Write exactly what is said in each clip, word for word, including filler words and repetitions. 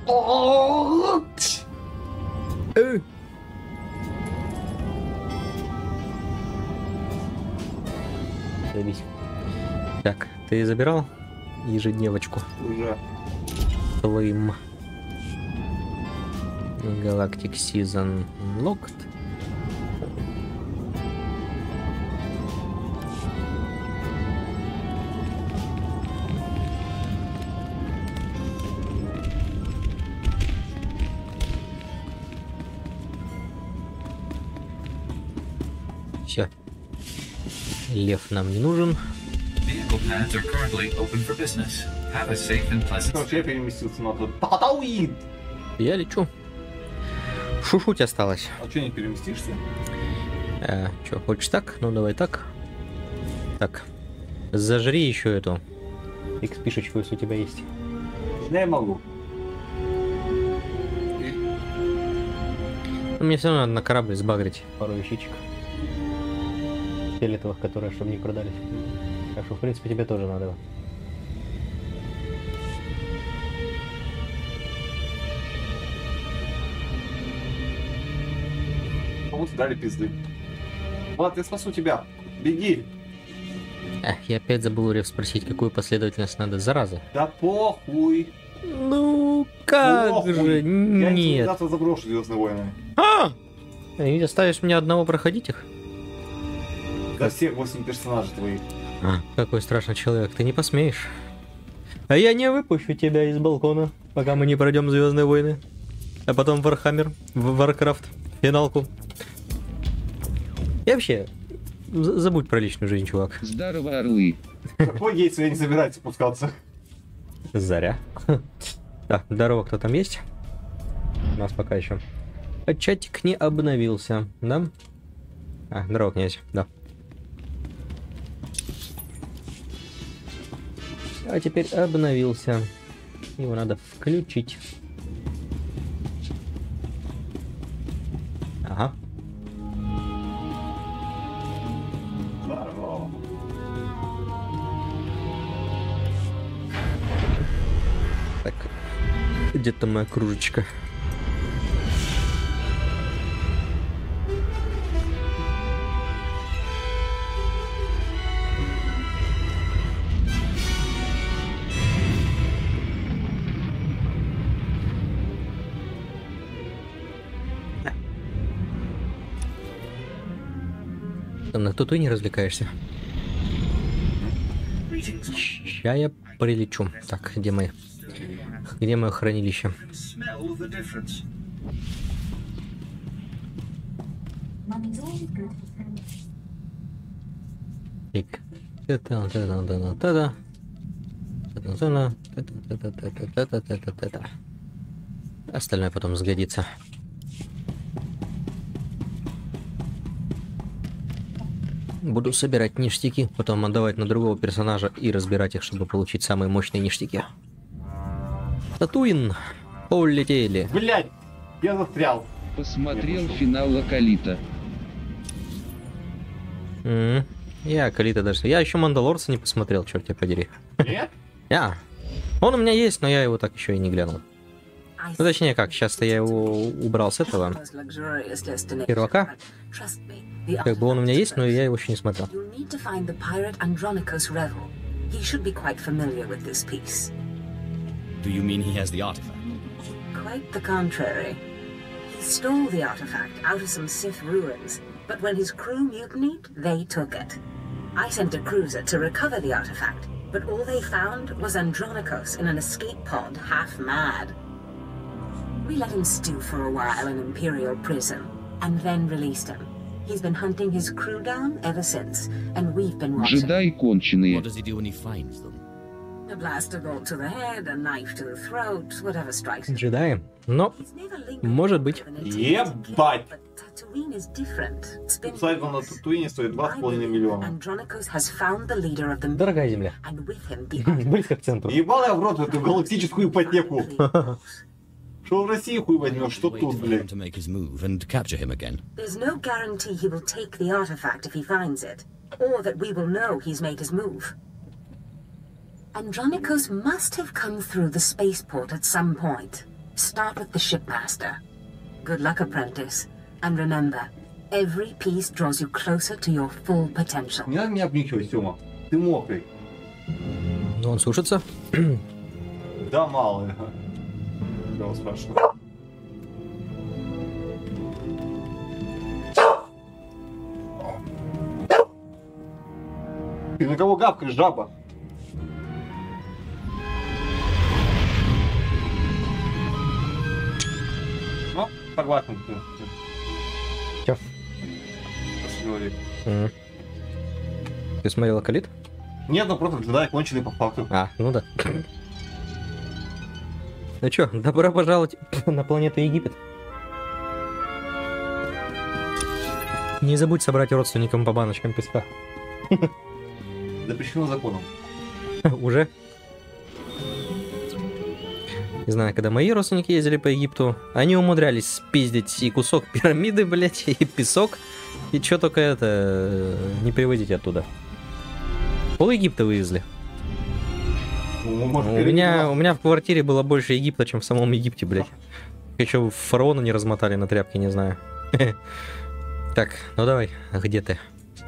Э. Займись. Так, ты забирал ежедневочку? Уже. Твоим Galactic Season Locked. Все. Лев нам не нужен. Короче, я переместился на тот Татуин. Я лечу. Шушуть осталось. А что не переместишься? А, что, хочешь так? Ну давай так. Так. Зажри еще эту экспишечку, если у тебя есть. Да, я могу. Но мне все равно надо на корабль сбагрить пару вещичек. Фиолетовых, которые, чтобы не продались. Так что, в принципе, тебе тоже надо. Кому-то дали пизды. Влад, я спасу тебя. Беги. Эх, я опять забыл у Рев спросить, какую последовательность надо, зараза. Да похуй. Ну, как Похуй. же, Я нет. завтра заброшу Звездные войны. А! И оставишь меня одного проходить их? Да всех восемь персонажей твоих. А, какой страшный человек, ты не посмеешь. А я не выпущу тебя из балкона, пока мы не пройдем Звездные войны. А потом Вархаммер, Варкрафт, финалку. И вообще, за- забудь про личную жизнь, чувак. Здорово, орлы. Какой гейт я не собираюсь спускаться? Заря. Так, здорово, кто там есть? У нас пока еще. А чатик не обновился, да? А, здорово, князь, да. А теперь обновился. Его надо включить. Ага. Здорово. Так. Где-то моя кружечка. Там на кто-то не развлекаешься. Ща я прилечу. Так, где мои? Где мое хранилище? Так. Та-та-та-та-та-та-та. Та-та-та-та-та-та-та-та-та-та-та-та-та. Остальное потом сгодится. Буду собирать ништяки, потом отдавать на другого персонажа и разбирать их, чтобы получить самые мощные ништяки. Татуин. Полетели. Блять, я застрял. Посмотрел финал Акалита. М, Я Акалита даже. Я еще Мандалорца не посмотрел, черт тебя подери. Нет? Я. Он у меня есть, но я его так еще и не глянул. Ну точнее как, сейчас-то я его убрал с этого первака. Как бы он у меня есть, но я его еще не смотрел. You'll need to find the pirate Andronicos Revel. He should be quite familiar with this piece. Do you mean he has the artifact? Quite the contrary. He stole the artifact out of some Sith ruins, but when his crew mutinied, they took it. I sent a cruiser to recover the artifact, but all they found was Andronicos in an escape pod, half mad. We let him stew for a while in Imperial prison, and then released him. He's been hunting his crew down ever since, and we've been watching. Джедаи конченые. What does he do when he finds them? A blaster bolt to the head, a knife to the throat, whatever strikes him. Джедаи. Но, He's never linked может быть. with an intelligent Ебать! kid, but Tatooine is different. It's been Сайдон на Татуине стоит два с половиной миллиона. Andronicos has found the leader of the Дорогая земля. and with him the Близко к центру. Ебал я в рот эту галактическую ипотеку. Что в России хуй возьмешь, что Wait тут, for him блядь. to make his move and capture him again. There's no guarantee he will take the artifact if he finds it, or that we will know he's made his move. Andronicos must have come through the spaceport at some point. Start with the shipmaster. Good luck, apprentice. And remember, every piece draws you closer to your full potential. Не надо меня обнюхивать, Сёма. Ты мокрый. Ну, он сушится. Да, мало. Я вас спрашиваю. Ты на кого гавкаешь, жаба? Ну, согласен. Чё? Посмотри. М. Ты смотрел Акалит? Нет, ну просто джедай конченый по факту. А, ну да. Ну чё, добро пожаловать на планету Египет. Не забудь собрать родственникам по баночкам песка. Запрещено законом. Уже? Не знаю, когда мои родственники ездили по Египту, они умудрялись спиздить и кусок пирамиды, блять, и песок, и чё только это не привозить оттуда. Пол Египта вывезли. Ну, может, У меня, у меня в квартире было больше Египта, чем в самом Египте, блять. Еще фараона не размотали на тряпке, не знаю. Так, ну давай, где ты?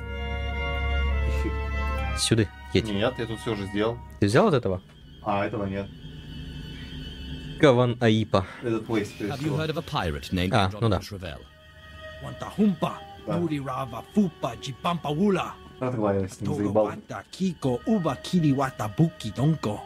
Сюда, едь. Нет, я тут все уже сделал. Ты взял от этого? А, этого нет. Каван Аипа. Это твой, скорее Have you всего. heard of a pirate named Ah, ну да. Andronicus Revel? Wantahumpa, Да. Murirava, Fupa, Jipampawula, Это два, я с ним заебал. Togawata, Kiko, Uba, Kiriwata, Buki, Donko.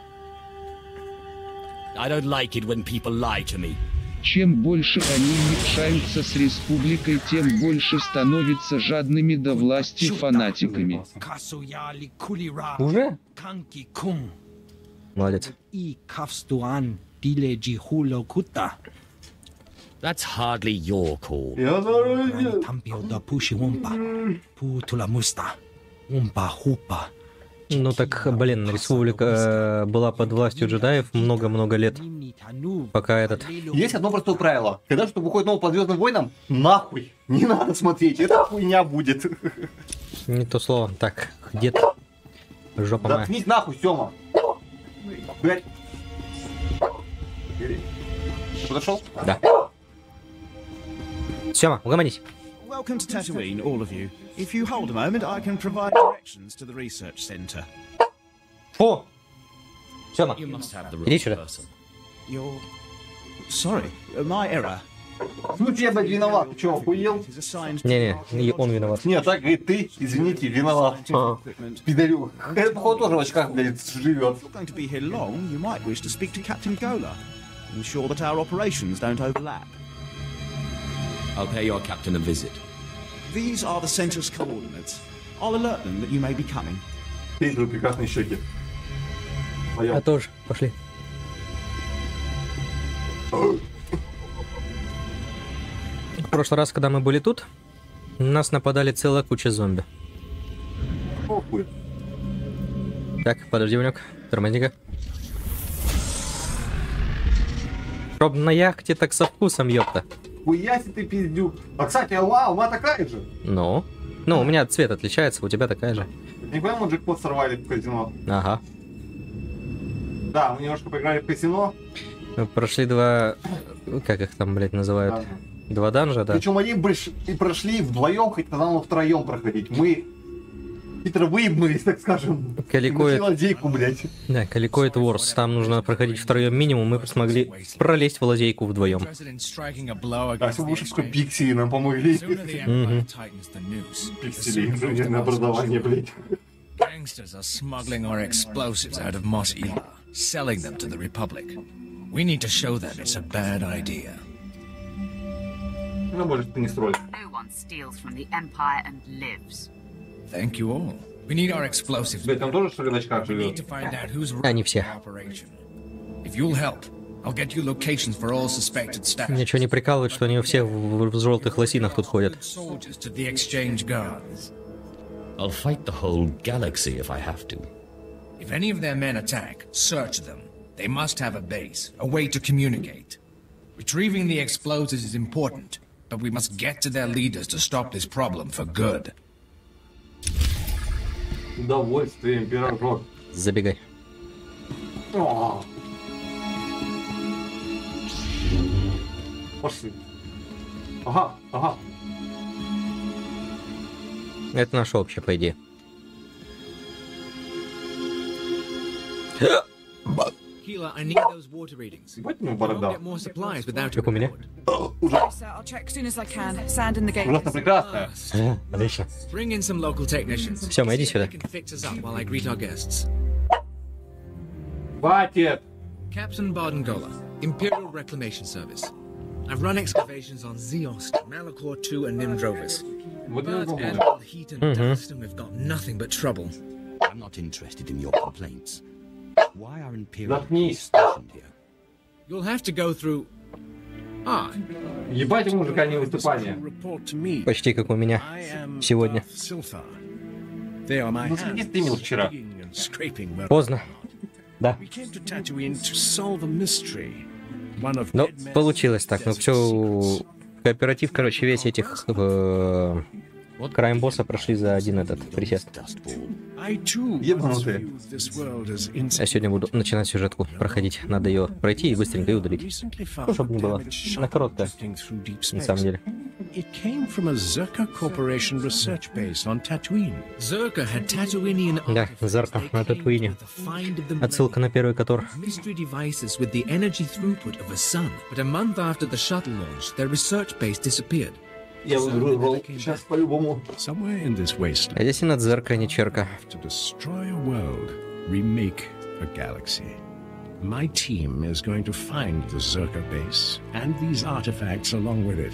I don't like it when people lie to me. Чем больше они мешаются с республикой, тем больше становятся жадными до власти фанатиками. Kasuyali, Kulira, Уже? Kanki, Kum, Молодец. I Kafstuan, Dileji, Hulo, Kuta, That's hardly your call. Я заразил. Tampio, da Pushi, Wumpa, Putula Musta, Wumpa, Hupa, Ну так, блин, республика э, была под властью джедаев много-много лет, Nini, Tanu, пока этот... Есть одно простое правило. Когда что выходит новый по Звездным войнам, нахуй. Не надо смотреть, это хуйня будет. Не то слово. Так, где ты? Жопа моя. Заткнись нахуй, Сёма. Блядь. Подошел? Да. Сёма, угомонись. Welcome to Tatooine, all of you. If you hold a moment, I can provide directions to the research center. Фу! Сёма, You must have the иди wrong сюда. person. You're... Sorry, uh, my error. Ну я, блядь, виноват. Ты чё, охуел? It is assigned to Не-не, и он виноват. Нет, так говорит ты, извините, виноват. equipment. Пидорю. Это, походу, тоже в очках, блядь, живет. If you're going to be here long, you might wish to speak to Captain Gola. Ensure that our operations don't overlap. I'll pay your captain a visit. These are the center's coordinates. I'll alert them that you may be coming. Ты, твои прекрасные щеки. Я Пойдем. тоже. Пошли. В прошлый раз, когда мы были тут, на нас нападали целая куча зомби. Похуй. Так, подожди, Ванек. Тормози-ка. Чтоб на яхте так со вкусом, ёпта. Хуяси ты, пиздюк. А, кстати, алма, алма такая же. Ну? Ну, у меня цвет отличается, у тебя такая же. Не понимаю, джекпот сорвали в казино. Ага. Да, мы немножко поиграли в казино. Мы прошли два... Как их там, блядь, называют? Ага. Два данжа, да? Причем они брыш- и прошли вдвоем, хоть тогда нам втроем проходить. Мы хитро выебнулись, так скажем. Каликоид... Нашли лазейку, блядь. Да, Каликоид Ворс. Там нужно проходить втроем минимум, мы смогли пролезть в лазейку вдвоем. А все лучше, что пиксели нам помогли. Мгм. Пиксели, инженерное образование, блядь. Gangsters are smuggling our explosives out of Mos Eisley, selling them to the Republic. We need to show them it's a bad idea. Ну, может, ты не строишь. No one steals from the Empire and lives. Thank you all. We need our explosives. Блядь, там тоже, что ли, в очках We need to живет? find out who's Они running все. the operation. If you'll help, I'll get you locations for all suspected staff. Ничего не прикалывает, что они все в, в желтых лосинах тут ходят. Soldiers to the exchange guards. I'll fight the whole galaxy if I have to. If any of their men attack, search them. They must have a base, a way to communicate. Retrieving the explosives is important, but we must get to their leaders to stop this problem for good. Удовольствие, император. Забегай. О, Пошли. Ага, ага. Это наше общее, по идее. Keela, I need those water readings. Ебать ему We'll борода. get more supplies without Как у меня. Ужасно. I'll check as soon as I can. Sand in the gate. Ужасно прекрасная. Отлично. Bring in some local technicians. Всё, иди сюда. They can fix us up while I greet our guests. Хватит. Captain Bardengola, Imperial Reclamation Service. I've run excavations on Zeost, Malachor two, and Nimdrovis. Вот But это add было. all the heat and dust, and we've got nothing but trouble. I'm not interested in your complaints. Why are Imperial Заткнись. stationed here? You'll have to go through. Ah, Ебать ему музыкальные выступания. Report to me. Почти как у меня I am сегодня. of Silthar. They are my Ну, среди hands, стримил вчера. digging and scraping where- Поздно. Да. We came to Tatooine to solve a mystery. One of Ну, dead men's получилось так. Ну, deserts. все... Кооператив, короче, весь этих... э, краем босса прошли за один этот присест. Dust ball. I too Ебанутые. once viewed this world as Я insect. сегодня буду начинать сюжетку проходить. Надо ее пройти и быстренько ее удалить. Recently found Ну, чтобы не было. damaged shuttle На короткое, drifting through deep на space. самом деле. It came from a Zerka Corporation research base on Tatooine. Zerka had Tatooinean Да, artifacts Зерка they на claimed Татуине. were the find of the Отсылка на первый Котор. mystery devices with the energy throughput of a sun. But a month after the shuttle launch, their research base disappeared. Я выбрал. Сейчас по-любому. Somewhere in this wasteland, А здесь и Надзерка, не черка. to destroy a world, remake a galaxy. My team is going to find the Zerka base and these artifacts along with it.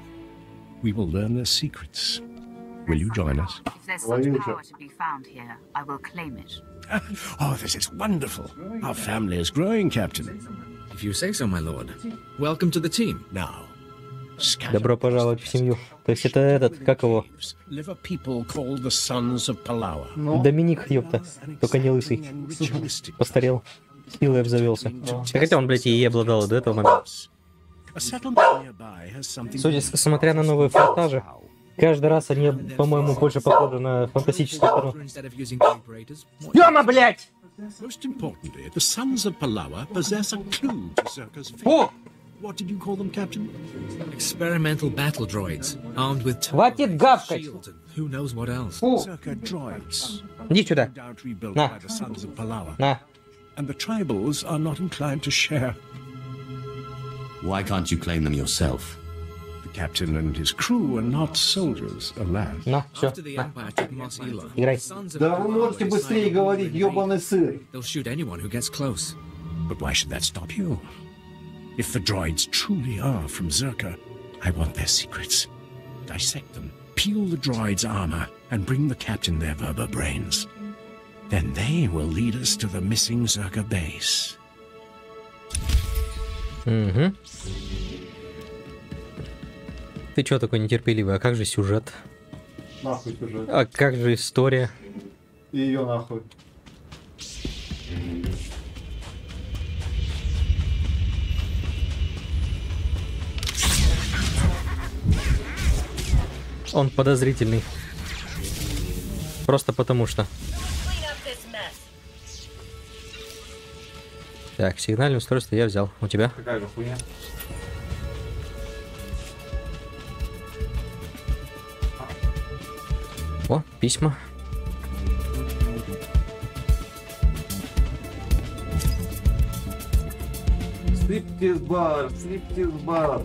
We will learn their secrets. Will you join us? If there's Why such you power just- to be found here, I will claim it. Oh, this is wonderful. Our family is growing, Captain. If you say so, my lord. Welcome to the team. Now, scattered Добро пожаловать в семью. То есть это этот, как его? live a people called the Sons of Palawa. Доминик, ёпта. Только не лысый. And ritualistic. Постарел. Силой обзавелся. Хотя он, блядь, и обладал до этого момента. A settlement nearby has something. Судя, с- смотря на новые фортажи, каждый раз они, по-моему, больше похожи на фантастическую сторону. Instead of using vibrators, what- Ёма, блядь! Most importantly, the Sons of Palawa possess a clue to Zerka's fate. О! What did you call them, Captain? experimental battle droids armed with Хватит гавкать! shields and who knows what else. О! Zerka droids. Иди сюда. No doubt rebuilt Nah. by the Sons of Palawa. На. And the tribals are not inclined to share. Why can't you claim them yourself? The captain and his crew are not soldiers, alas. На, все. After the Empire took Mos Ela, Играй. the Sons of Да вы Palawa можете decided быстрее to говорить, invade. ёбаный сыр. They'll shoot anyone who gets close. But why should that stop you? If the droids truly are from Zerka, I want their secrets. Dissect them, peel the droids' armor, and bring the captain their Verba brains. Then they will lead us to the missing Zerka base. Угу. Ты чё такой нетерпеливый? А как же сюжет? Нахуй сюжет. А как же история? И ее нахуй. Он подозрительный. Просто потому что. Так, сигнальное устройство я взял. У тебя? Какая же хуйня. О, письма. Стриптиз-бар, стриптиз-бар.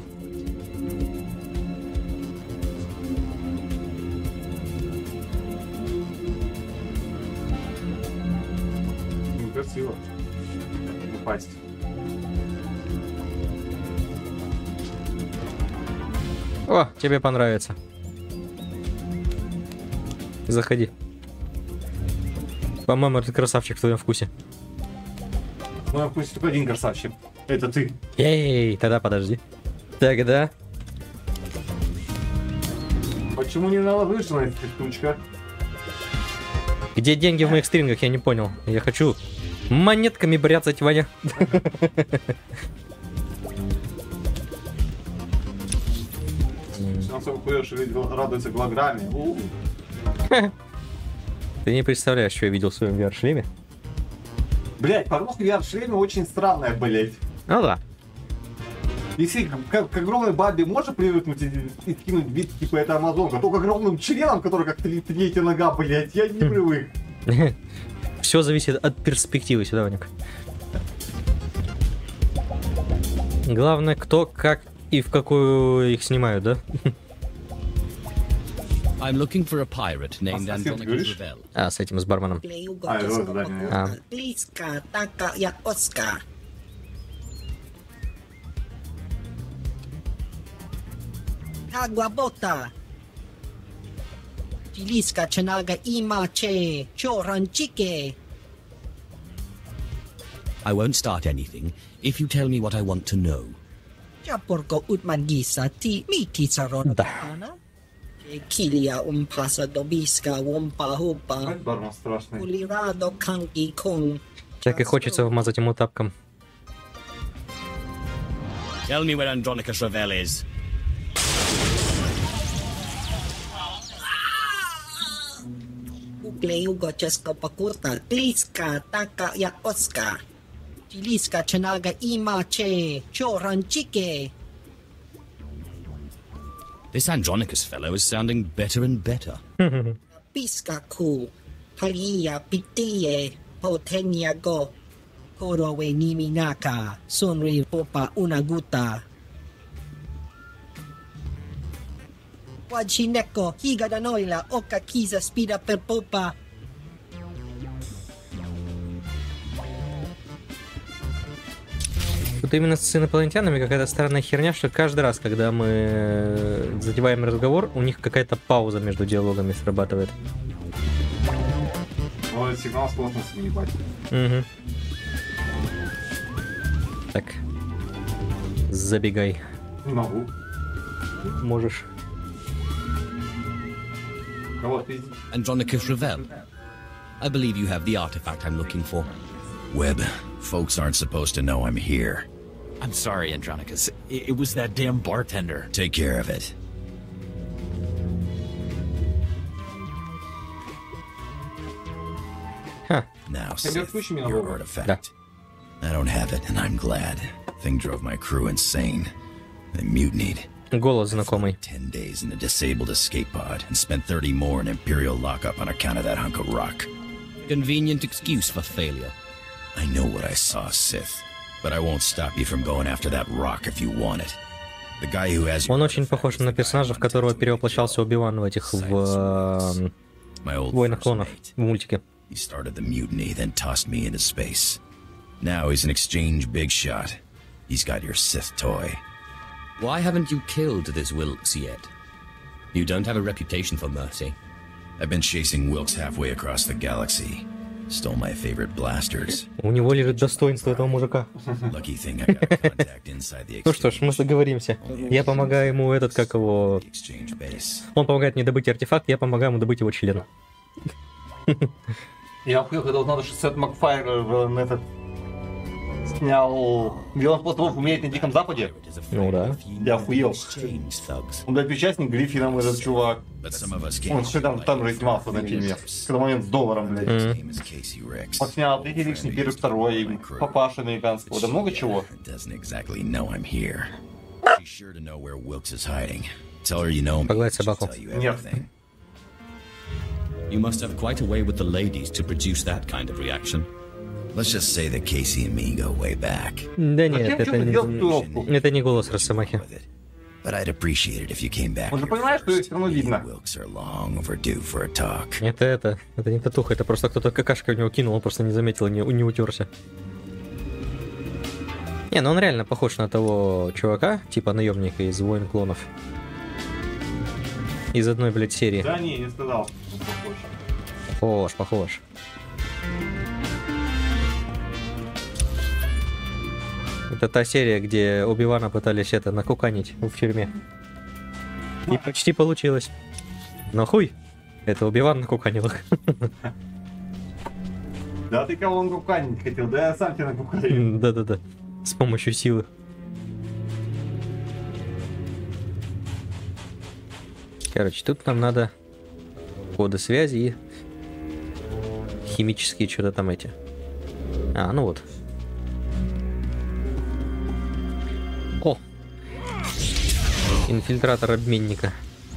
Ну, красиво. Упасть. О, тебе понравится. Заходи. По-моему, этот красавчик в твоем вкусе. Ну, пусть только один красавчик. Это ты. Эй, тогда подожди. Тогда. Почему не наложишься на эта штучка? Где деньги в моих стрингах, я не понял. Я хочу монетками бряцать, Ваня. Он сам хуёшь, радуется голограмме. У. Ты не представляешь, что я видел в своем ви ар-шлеме? Блять, порнуха в ви ар-шлеме очень странная, блять. Ну да. Если к, к огромной бабе можно привыкнуть и, и скинуть вид, типа это амазонка, то к огромным членам, которые как три, третья нога, блять, я не привык. Все зависит от перспективы, сюда, Ваник. Главное, кто, как и в какую их снимают, да? I'm looking for a pirate named Andronicus Revel. А, с этим, с барменом. А, это задание. А. Aguabota. Chiliska chanaga imache. Choranchike. I won't start anything if you tell me what I want to know. Chaporko utmangisa ti miti sarona pana. Kilia umpasa dobiska wompa hupa. Бармен страшный. Улирado канги кун. Так и хочется вмазать ему тапком. Tell me where Andronicus Revel is. Ugleugo cheska pakurta. Gliska taka ya oska. Chiliska chanaga imache. Choranchike. This Andronicus fellow is sounding better and better. Piska ku. Halia pitie. Potenia go. Korowe niminaka. Sunri popa unaguta. Wajineko. Higa da noila. Oka kiza spida per popa. Тут именно с инопланетянами какая-то странная херня, что каждый раз, когда мы задеваем разговор, у них какая-то пауза между диалогами срабатывает. Ой, сигнал с космоса не ебать. Угу. Так. Забегай. Не могу. Можешь. Кого ты? Andronicus Revel. I believe you have the artifact I'm looking for. Webb, folks aren't supposed to know I'm here. I'm sorry, Andronicus. It, it was that damn bartender. Take care of it. Huh. Now, Sith, your artifact. I don't have it, and I'm glad. Thing drove my crew insane. They mutinied. Голос знакомый. Ten days in a disabled escape pod, and spent thirty more in Imperial lockup on account of that hunk of rock. Convenient excuse for failure. I know what I saw, Sith, but I won't stop you from going after that rock if you want it. The guy who has. Он очень похож на персонажа, в которого перевоплощался Оби-Ван в этих в Войнах клонов в мультике. He started the mutiny, then tossed me into space. Now he's an exchange big shot. He's got your Sith toy. Why haven't you killed this Wilkes yet? You don't have a reputation for mercy. I've been chasing Wilkes halfway across the galaxy. Stole my favorite blasters. У него лежит достоинство этого мужика. Lucky thing I got contact inside the Ну что ж, мы договоримся. Я помогаю ему этот, как его... Он помогает мне добыть артефакт, я помогаю ему добыть его член. Я охуел, когда узнал, что Сет Макфайр этот снял «Миллион способов умереть на Диком Западе». Ну да. Я охуел. Он, блядь, участник Гриффином, этот чувак. Он что там, там же снимался на фильме. Когда момент с долларом, блядь. Mm. Он снял третий лишний, первый, второй, папаша американского, да много чего. Погладь собаку. Нет. You must have quite a way with the ladies to produce that kind of reaction. Let's just say that Casey and me go way back. Да нет, это не, это не голос Росомахи. But I'd appreciate it if you came back. Он же понимает, что их все равно видно. Это это, это не татуха, это просто кто-то какашкой в него кинул, он просто не заметил, не, не утерся. Не, ну он реально похож на того чувака, типа наемника из Войн клонов. Из одной, блядь, серии. Да не, не сказал. Похож, похож. Это та серия, где Оби-Вана пытались это накуканить в тюрьме. И почти получилось. Но хуй, это Оби-Ван накуканил их. Да ты кого он куканить хотел, да я сам тебя накуканил. Да-да-да, с помощью силы. Короче, тут нам надо коды связи и химические что-то там эти. А, ну вот. О, Инфильтратор обменника.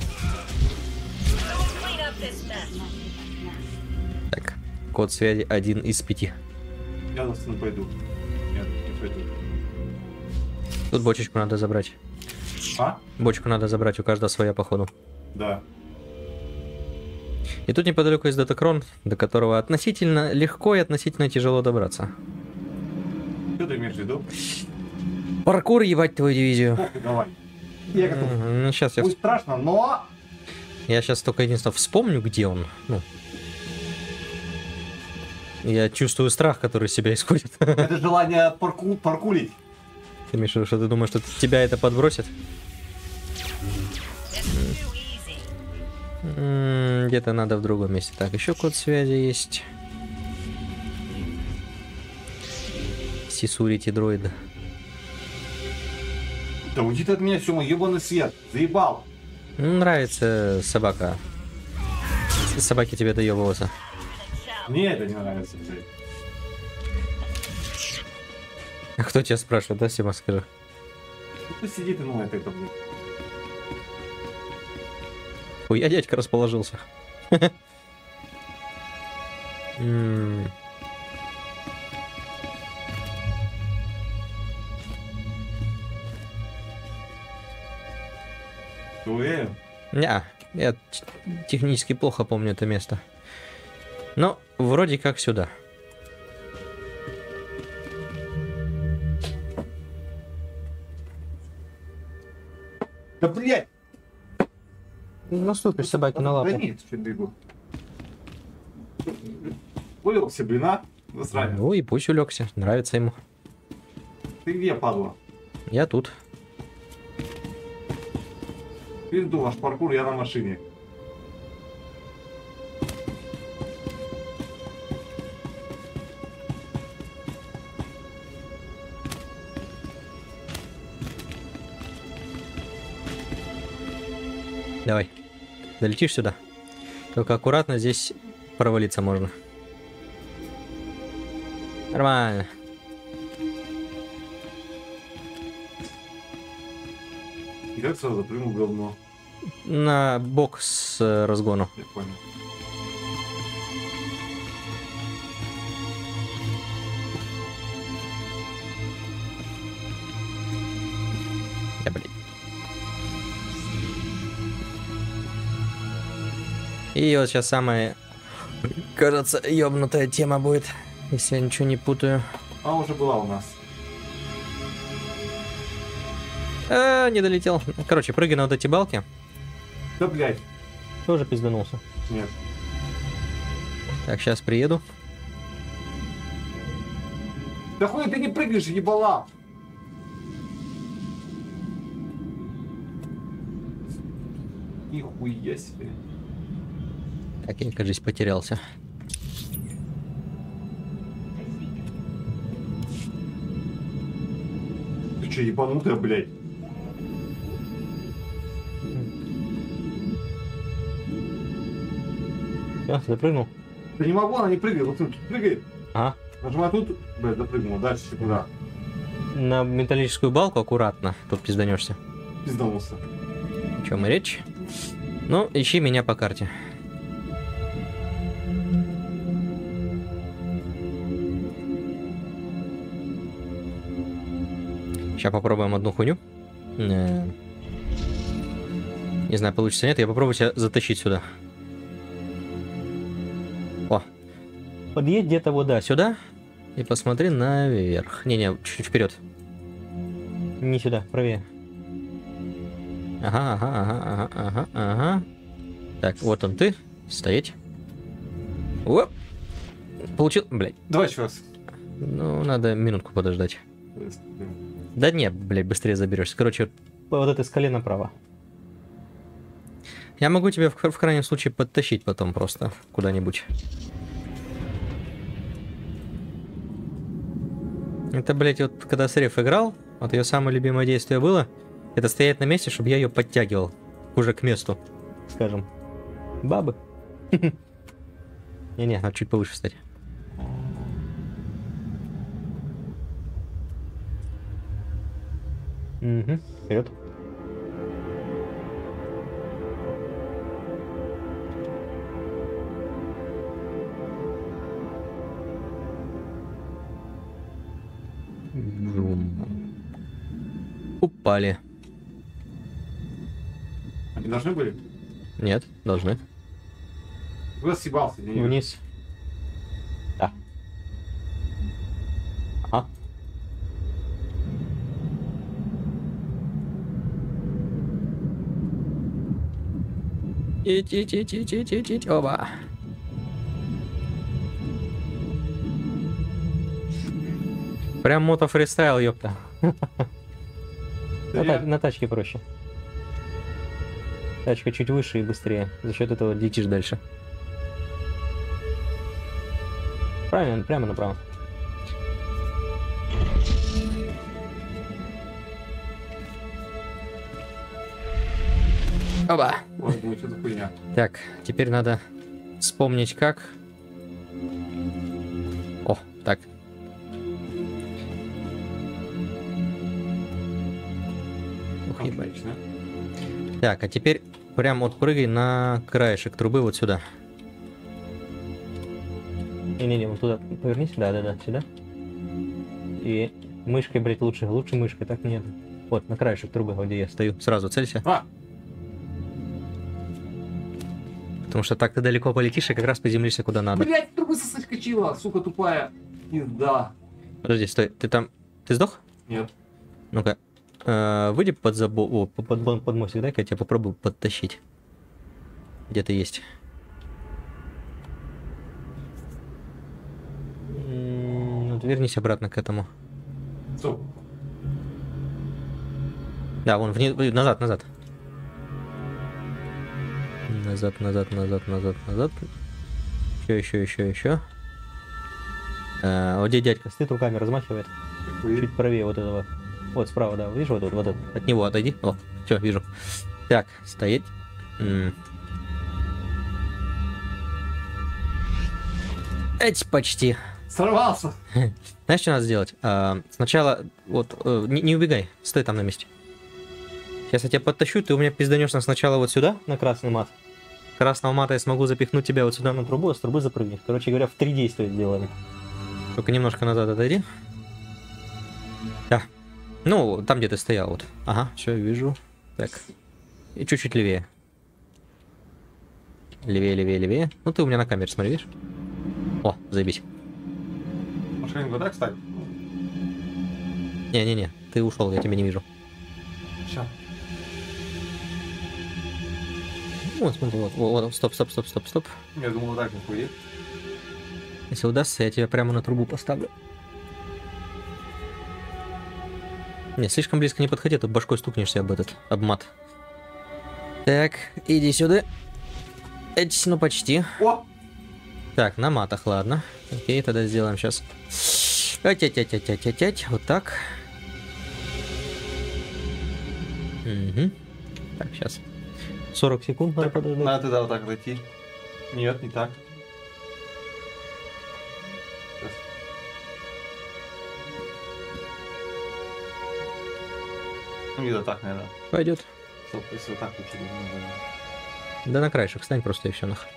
Так, код связи один из пяти. Я на стену пойду. Нет, не пойду. Тут бочечку надо забрать. А? Бочку надо забрать, у каждого своя, походу. Да. И тут неподалеку есть датакрон, до которого относительно легко и относительно тяжело добраться. Что ты имеешь в виду? Паркур, ебать твою дивизию. Ох, давай. Я готов. Ну, сейчас я... Пусть страшно, но... Я сейчас только единственное вспомню, где он. Ну. Я чувствую страх, который себя исходит. Это желание парку... паркулить. Ты, Миша, что ты думаешь, что тебя это подбросит? Где-то надо в другом месте. Так, еще код связи есть. Сисурити дроид. Да уйди ты от меня, все, мой ебаный свет. Заебал. Нравится собака. Собаки тебе доебываться. Мне это не нравится, блядь. А кто тебя спрашивает, да, Сима, скажи? Кто сидит и ну это, это, блядь. Ой, я дядька расположился. Уверен? Не, я технически плохо помню это место. Но вроде как сюда. Да блядь! Наступишь собаки на лапу. Улегся, блин, а? Засранец. Ну и пусть улегся, нравится ему. Ты где, падла? Я тут. Пизду ваш паркур, я на машине. Давай. Долетишь сюда. Только аккуратно, здесь провалиться можно. Нормально. И как сразу запрыгнул в говно? На бок с э, разгону. Я понял. Да, блин. И вот сейчас самая, кажется, ёбнутая тема будет, если я ничего не путаю. А уже была у нас. А, не долетел. Короче, прыгай на вот эти балки. Да, блядь. Тоже пизданулся. Нет. Так, сейчас приеду. Да хуй ты не прыгаешь, ебала! Нихуя себе. Так, я, кажется, потерялся. Ты че, ебанутая, блядь? Я запрыгнул. Да не могу, она не прыгает. Вот тут прыгает. А? Нажимай тут, блядь, запрыгнула. Дальше куда? На металлическую балку аккуратно. Тут пизданешься. Пизданулся. О чем и речь? Ну, ищи меня по карте. Сейчас попробуем одну хуйню. Не знаю, получится нет. Я попробую тебя затащить сюда. О. Подъедь где-то вот, да, сюда. И посмотри наверх. Не-не, чуть-чуть вперед. Не сюда, правее. Ага, ага, ага, ага, ага, ага. Так, вот он ты. Стоять. Оп. Получил, блядь. Давай еще раз. Ну, надо минутку подождать. Да не, блядь, быстрее заберешься. Короче, по вот этой скале направо. Я могу тебя в, в крайнем случае подтащить потом просто куда-нибудь. Это, блядь, вот когда Среф играл, вот ее самое любимое действие было, это стоять на месте, чтобы я ее подтягивал уже к месту, скажем. Бабы. Не-не, надо чуть повыше встать. Угу, вперед. упали. Они должны были? Нет, должны. Вы съебался, не Вниз. Да. Ага. Идь, идь, идь, идь, идь, идь, идь. Оба. Прям мото-фристайл, ёпта. На, та на тачке проще. Тачка чуть выше и быстрее. За счет этого летишь дальше. Правильно, прямо направо. Оба. Ой, ну что за хуйня? Так, теперь надо вспомнить как. О, так. Ух, ебать. Так, а теперь прям вот прыгай на краешек трубы вот сюда. Не-не-не, вот туда повернись. Да-да-да, сюда. И мышкой, блядь, лучше. Лучше мышкой, так нет. Вот, на краешек трубы, вот где я стою. Сразу целься. А! Потому что так ты далеко полетишь и как раз приземлишься куда надо. Блять, труба соскочила, сука тупая. Пизда. Подожди, стой, ты там... Ты сдох? Нет. Ну-ка. Э, выйди под забор... О, под, под, под мостик, дай-ка я тебя попробую подтащить. Где ты есть? М-м, вернись обратно к этому. Стоп. Да, вон, вниз, назад, назад. Назад, назад, назад, назад, назад. Еще, еще, еще, еще. А, вот где дядька стоит, руками размахивает. Какой? Чуть правее вот этого. Вот справа, да, видишь, вот, вот, вот этот. От него отойди. О, все, вижу. Так, стоять. М. Эть, почти. Сорвался. Знаешь, что надо сделать? А, сначала, вот, э, не, не убегай, стой там на месте. Сейчас я тебя подтащу, ты у меня пизданешь сначала вот сюда, на красный мат. Красного мата я смогу запихнуть тебя вот сюда на трубу, а с трубы запрыгнешь. Короче говоря, в три действия сделали. Только немножко назад отойди. Да. Ну, там, где ты стоял, вот. Ага, все, вижу. Так. И чуть-чуть левее. Левее, левее, левее. Ну, ты у меня на камере, смотри, видишь? О, заебись. Машина куда, кстати? Не-не-не, ты ушел, я тебя не вижу. Сейчас. Вот, смотри, вот, вот, вот, стоп, стоп, стоп, стоп, стоп. Я думал, вот так не хуй. Если удастся, я тебя прямо на трубу поставлю. Не, слишком близко не подходи, а то башкой стукнешься об этот, об мат. Так, иди сюда. Эть, ну почти. О! Так, на матах, ладно. Окей, тогда сделаем сейчас. Ать-ать-ать-ать-ать-ать, вот так. Угу. Так, сейчас. сорок секунд надо подождать. Надо тогда вот так дойти. Нет, не так. Сейчас. Ну, где-то так, наверное. Пойдет. Стоп, если вот так уйти. Да на краешек встань просто и все нах.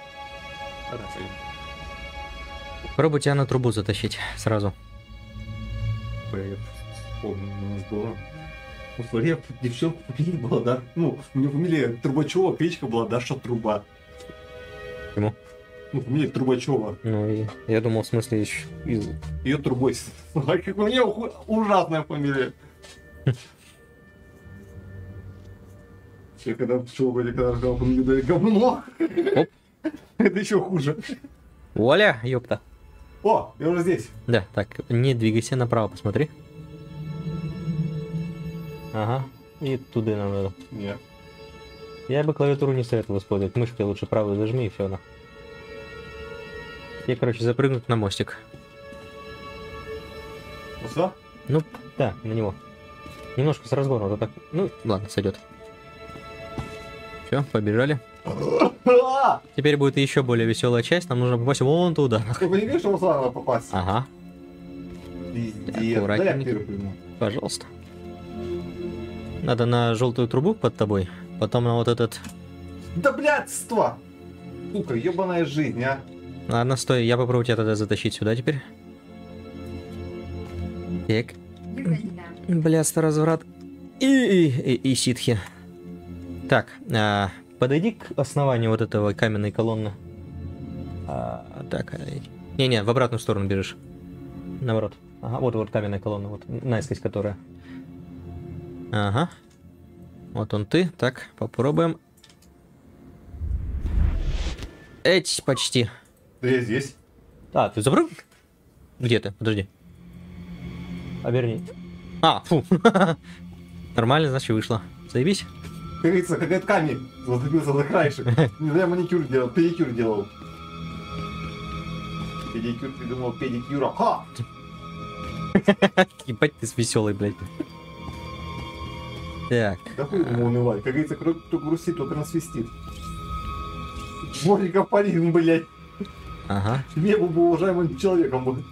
Пробуй тебя на трубу затащить сразу. Блин, помню, у нас было. Ну, смотри, девчонка фамилия была, да? Ну, у нее фамилия Трубачева, кличка была Даша Труба. Почему? Ну, фамилия Трубачева. Ну, и я думал, в смысле, еще из... Ее трубой. У нее ужасная фамилия. Я когда пчел были, когда ждал, мне дали говно. Оп. Это еще хуже. Оля, ёпта. О, я уже здесь. Да, так, не двигайся направо, посмотри. Ага, и туда нам надо. Нет. Я бы клавиатуру не советовал использовать. Мышкой лучше правую зажми и все на. Я, короче, запрыгнуть на мостик. Ну что? Ну, да, на него. Немножко с разгона, вот так. Ну, ладно, сойдет. Все, побежали. Теперь будет еще более веселая часть. Нам нужно попасть вон туда. Ты понимаешь, что сюда надо попасть? Ага. Пиздец. Аккуратненько. Пожалуйста. Надо на желтую трубу под тобой. Потом на вот этот... Да блядство! Сука, ебаная жизнь, а. Ладно, стой, я попробую тебя тогда затащить сюда теперь. Так. Блядство, разврат. И, и, и, и ситхи. Так, а, подойди к основанию вот этого каменной колонны. А, так, не-не, в обратную сторону бежишь. Наоборот. Ага, вот вот каменная колонна, вот наискось которая. Ага. Вот он ты. Так, попробуем. Эть, почти. Да я здесь. А, ты запрыгнул? Где ты? Подожди. Оберни. А, фу. Нормально, значит, вышло. Заебись. Как говорится, как этот камень зацепился за краешек. Не знаю, маникюр делал, педикюр делал. Педикюр придумал педикюра. Ха! Ебать ты веселый, блядь. Так. Да хуй ему унывать. Как говорится, кто грустит, тот трансвестит. Дворников Полин, блядь. Ага. Не был бы уважаемым человеком бы.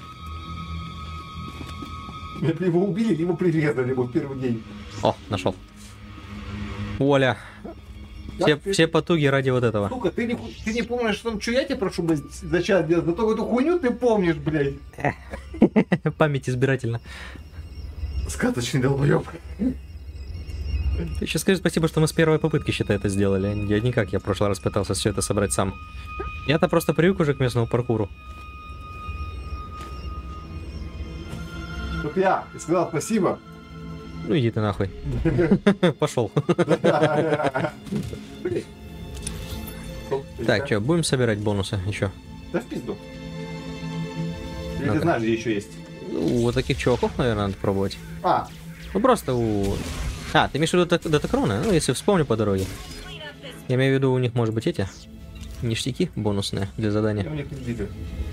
Либо убили, либо прирезали его в первый день. О, нашел. Оля. Все, ты... все потуги ради вот этого. Сука, ты не, ты не помнишь, что, что я тебя прошу, блядь, за час делать, зато эту хуйню ты помнишь, блядь. Память избирательно. Сказочный долбоёб. Ты еще скажи спасибо, что мы с первой попытки, считай, это сделали. Я никак, я в прошлый раз пытался все это собрать сам. Я-то просто привык уже к местному паркуру. Тут я сказал спасибо. Ну иди ты нахуй. Пошел. Так, что, будем собирать бонусы еще? Да в пизду. Или ты знаешь, где еще есть? Ну, вот таких чуваков, наверное, надо пробовать. А. Ну просто у... А, ты имеешь в виду датакроны? Ну, если вспомню по дороге. Я имею в виду, у них, может быть, эти ништяки бонусные для задания. У них не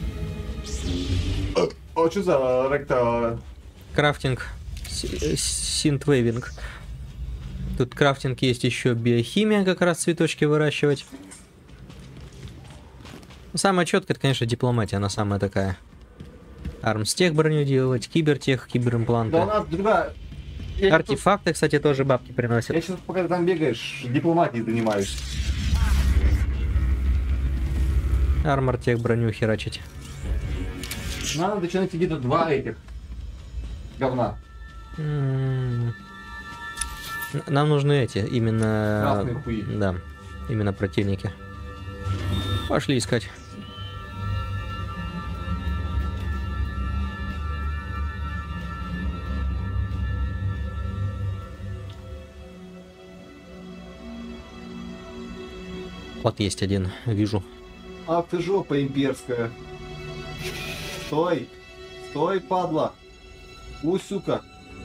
а что за ректа? Крафтинг. Синтвейвинг. Тут крафтинг есть еще биохимия, как раз цветочки выращивать. Самая четкая, это, конечно, дипломатия, она самая такая. Армстех броню делать, кибертех, киберимпланты. Да у нас другая... Артефакты, тут... кстати, тоже бабки приносят. Я сейчас, пока ты там бегаешь, дипломатией занимаешься. Армортех броню херачить. Надо начинать где-то два этих говна. М-м-м. Нам нужны эти, именно... Красные хуи. Да, именно противники. Пошли искать. Вот есть один, вижу. Ах ты жопа имперская. Стой! Стой, падла! У, сука!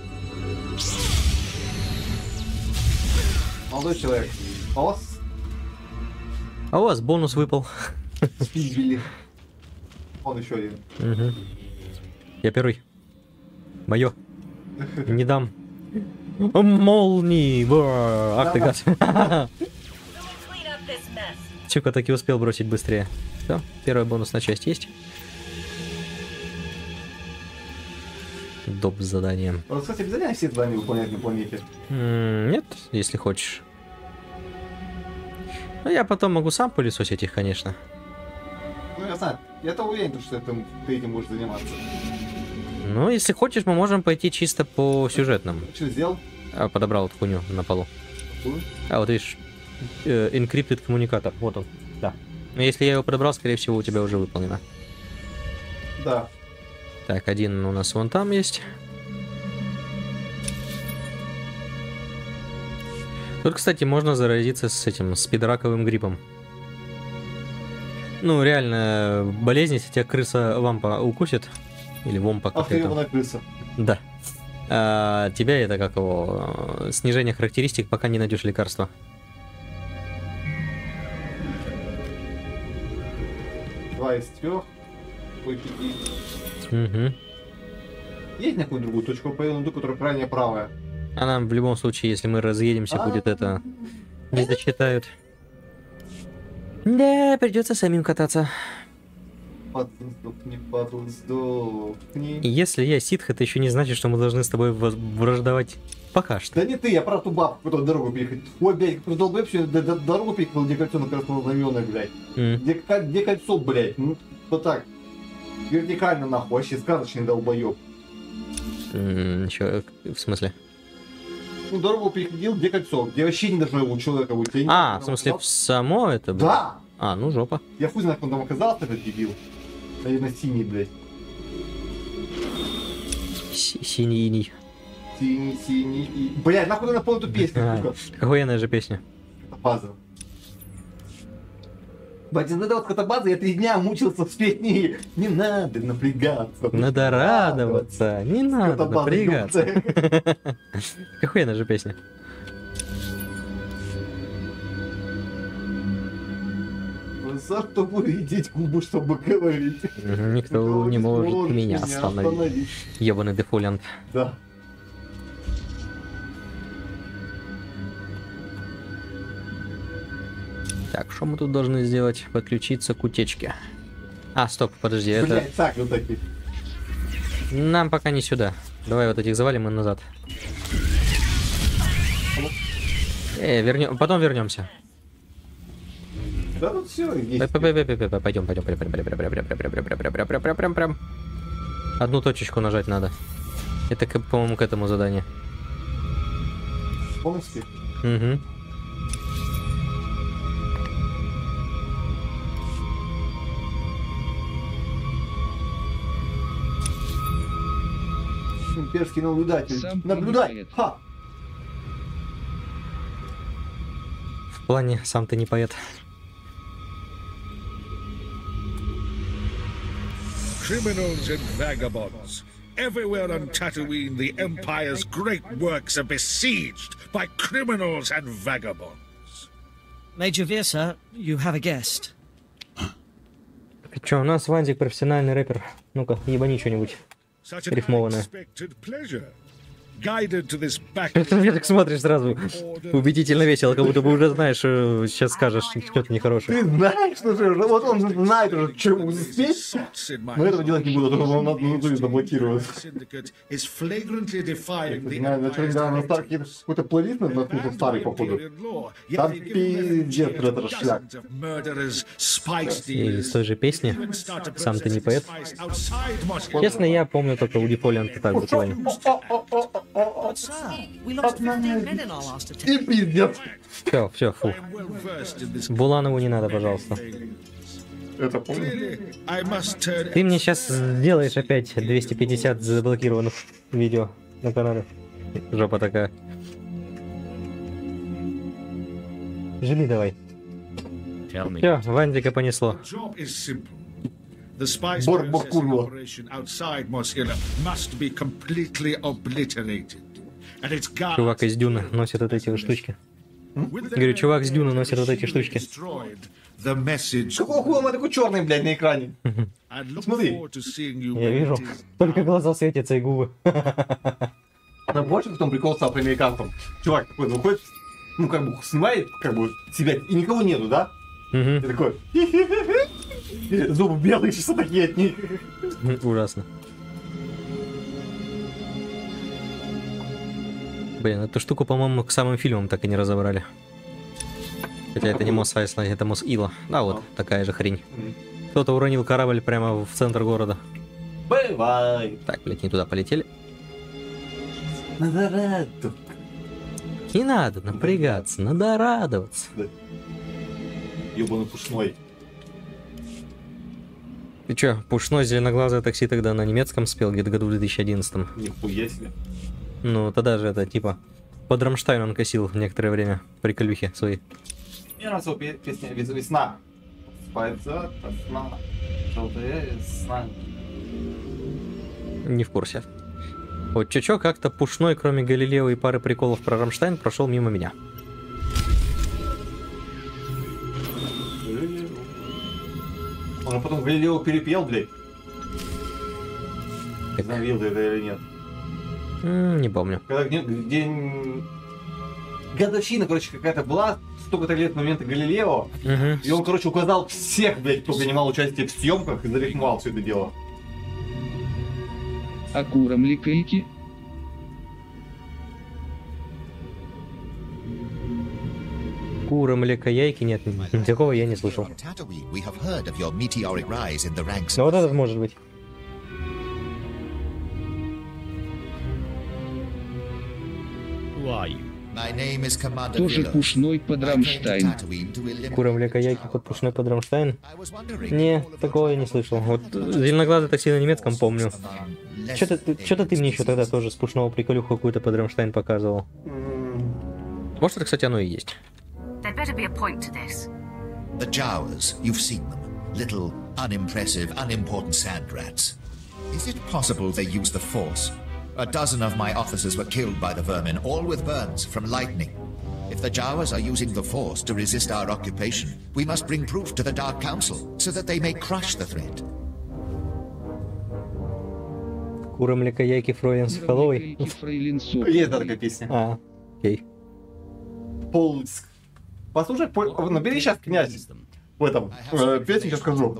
Молодой человек. А у вас? А у вас бонус выпал. Спиздили. Он еще один. Угу. Я первый. Мое. Не дам. Молнии! Ах ты гад. Чука таки успел бросить быстрее. Все, первая бонусная часть есть. Доп с заданием. Вот, кстати, обязательно все задания выполнять на планете? М-м, нет, если хочешь. Ну, я потом могу сам пылесосить их, конечно. Ну, я знаю. Я-то уверен, что ты, ты этим будешь заниматься. Ну, если хочешь, мы можем пойти чисто по сюжетному. Что сделал? А, подобрал вот хуйню на полу. Какую? А, вот видишь, э, encrypted коммуникатор. Вот он. Да. Но если я его подобрал, скорее всего, у тебя уже выполнено. Да. Так, один у нас вон там есть. Тут, кстати, можно заразиться с этим спидраковым гриппом. Ну, реально, болезнь, если тебя крыса-вампа укусит. Или вомпа какая-то. Ах ты ебаная крыса. Да. А, тебя это как его... Снижение характеристик, пока не найдешь лекарства. Два из трех. Угу. Есть на какую другую точку по ерунду, которая крайне правая? А нам в любом случае, если мы разъедемся, А-а-а. будет это... Не засчитают. Да, придется самим кататься. Подсдохни, подсдохни. Если я ситх, это еще не значит, что мы должны с тобой враждовать пока что. Да не ты, я про ту бабку, которую дорогу переехать. Ой, блядь, кто долбоеб, все дорогу переехал, где кольцо на красном знамене, блядь. Mm. Где, где кольцо, блядь? Ну, вот так. Вертикально, нахуй, вообще сказочный долбоеб. Mm, еще, в смысле? ну, дорогу переходил, где кольцо, где вообще не должно у человека быть. Я не А, знаю, в смысле, оказался. само это было? Да! А, ну жопа. Я хуй знает, как он там оказался, этот дебил. Наверное, синий, блядь. Си- Синий. Синий, синий и... Блядь, нахуй ты напомнил эту песню, А, сука. охуенная же песня. Катабаза. Блядь, из-за этого катабазы я три дня мучился в песни. Не надо напрягаться. Надо радоваться. Не надо Катабаза, напрягаться. ёпта. Охуенная же песня. За что вырядить губы, чтобы говорить? Мгм, Никто не может меня остановить. Ебаный дефолянт. Да. Так, что мы тут должны сделать? Подключиться к утечке. А, стоп, подожди, это... Блядь, так, вот такие. Нам пока не сюда. Давай вот этих завалим и назад. Э, вернем... Потом вернемся. Да тут все есть. Пойдем, пойдем, пойдем, прям, прям, прям, прям, прям, прям, прям, прям, прям, прям, прям, прям, прям, прям. Одну точечку нажать надо. Это, к- по-моему, к этому заданию. Полностью. Угу. Имперский наблюдатель. Сам Наблюдай! понимает. Ха! В плане, сам ты не поэт. Criminals and vagabonds. Everywhere on Tatooine, the Empire's great works are besieged by criminals and vagabonds. Major Veer, sir, you have a guest. Че, у нас Ванзик профессиональный рэпер. Ну-ка, ебани что-нибудь. Such an Рифмованное. unexpected pleasure. Guided to this back. Ты на меня так смотришь сразу. Убедительно весело, как будто бы уже знаешь, что сейчас скажешь что-то нехорошее. Ты знаешь, что же, вот он же знает уже, что ему здесь. Но этого делать не буду, а то он на натуре заблокирует. Syndicate is flagrantly defying the Знаю, на что недавно на старке какой-то плейлист наткнулся старый, походу. Там пиздец этот расшляк. И из той же песни «Сам ты не поэт». Честно, я помню только у Дефолианта так буквально. But, sir, we lost fifteen men in our last attempt. И пиздец. Все, все, фу. Буланову не надо, пожалуйста. Это помню. Ты мне сейчас сделаешь опять двести пятьдесят заблокированных видео на канале. Жопа такая. Жили давай. Все, Вандика понесло. The spice Бор- processing Боркурва. operation outside Mos Eisley must be completely obliterated. And its guards Чувак из Дюны носит вот эти вот штучки. with Говорю, their чувак с Дюны носит вот эти штучки. destroyed the message. Какого хуя мы такой черный, блядь, на экране? And look Смотри. forward to seeing you Я when вижу. it is Только глаза светятся и губы. Но больше в том прикол стал по американцам. Чувак такой выходит, ну как бы снимает, как бы себя, и никого нету, да? И такой, и зубы белые часа такие от них. Ужасно. Блин, эту штуку, по-моему, к самым фильмам так и не разобрали. Хотя это не Мос Айсла, это Мос Ила. Да, вот такая же хрень. Кто-то уронил корабль прямо в центр города. Бывает. Так, блядь, не туда полетели. Надо радоваться. Не надо напрягаться, надо радоваться. Ёбаный пушной. Ты чё, пушной зеленоглазое такси тогда на немецком спел где-то году в две тысячи одиннадцатом. Нихуя себе. Ну, тогда же это, типа, под Рамштайн он косил некоторое время приколюхи свои. Мне нравится пе- песня «Вес- «Весна». Спается весна, желтая весна. Не в курсе. Вот чё-чё, как-то пушной, кроме Галилео и пары приколов про Рамштайн, прошел мимо меня. Он же потом Галилео перепел, блядь. Не знаю, видел ты это или нет. М, не помню. Когда где- день... Годовщина, короче, какая-то была, столько-то лет с момента Галилео, Мгм. и он, короче, указал всех, блядь, кто принимал участие в съемках и зарифмовал все это дело. А курам ликейки? Кура, млека, яйки, нет, такого я не слышал. On Tatooine, we have heard of your meteoric rise in the ranks Ну of вот этот может быть. Who are you? Тоже пушной под Рамштайн. Кура млекояйки под пушной под Рамштайн? Не, такого я не слышал. Вот зеленоглазый такси на немецком помню. Что-то что-то ты мне еще тогда тоже с пушного приколюху какую-то под Рамштайн показывал. Может, это, кстати, оно и есть. The Jawas, you've seen them. Little, unimpressive, unimportant sand rats. Is it possible they use the Force? A dozen of my officers were killed by the vermin, all with burns from lightning. If the Jawas are using the Force to resist our occupation, we must bring proof to the Dark Council, so that they may crush the threat. Кура млекояйки Фройлен Соколовой. Есть такая песня. А, окей. Полск. Послушай, по... набери сейчас князь. В этом э, песне сейчас скажу.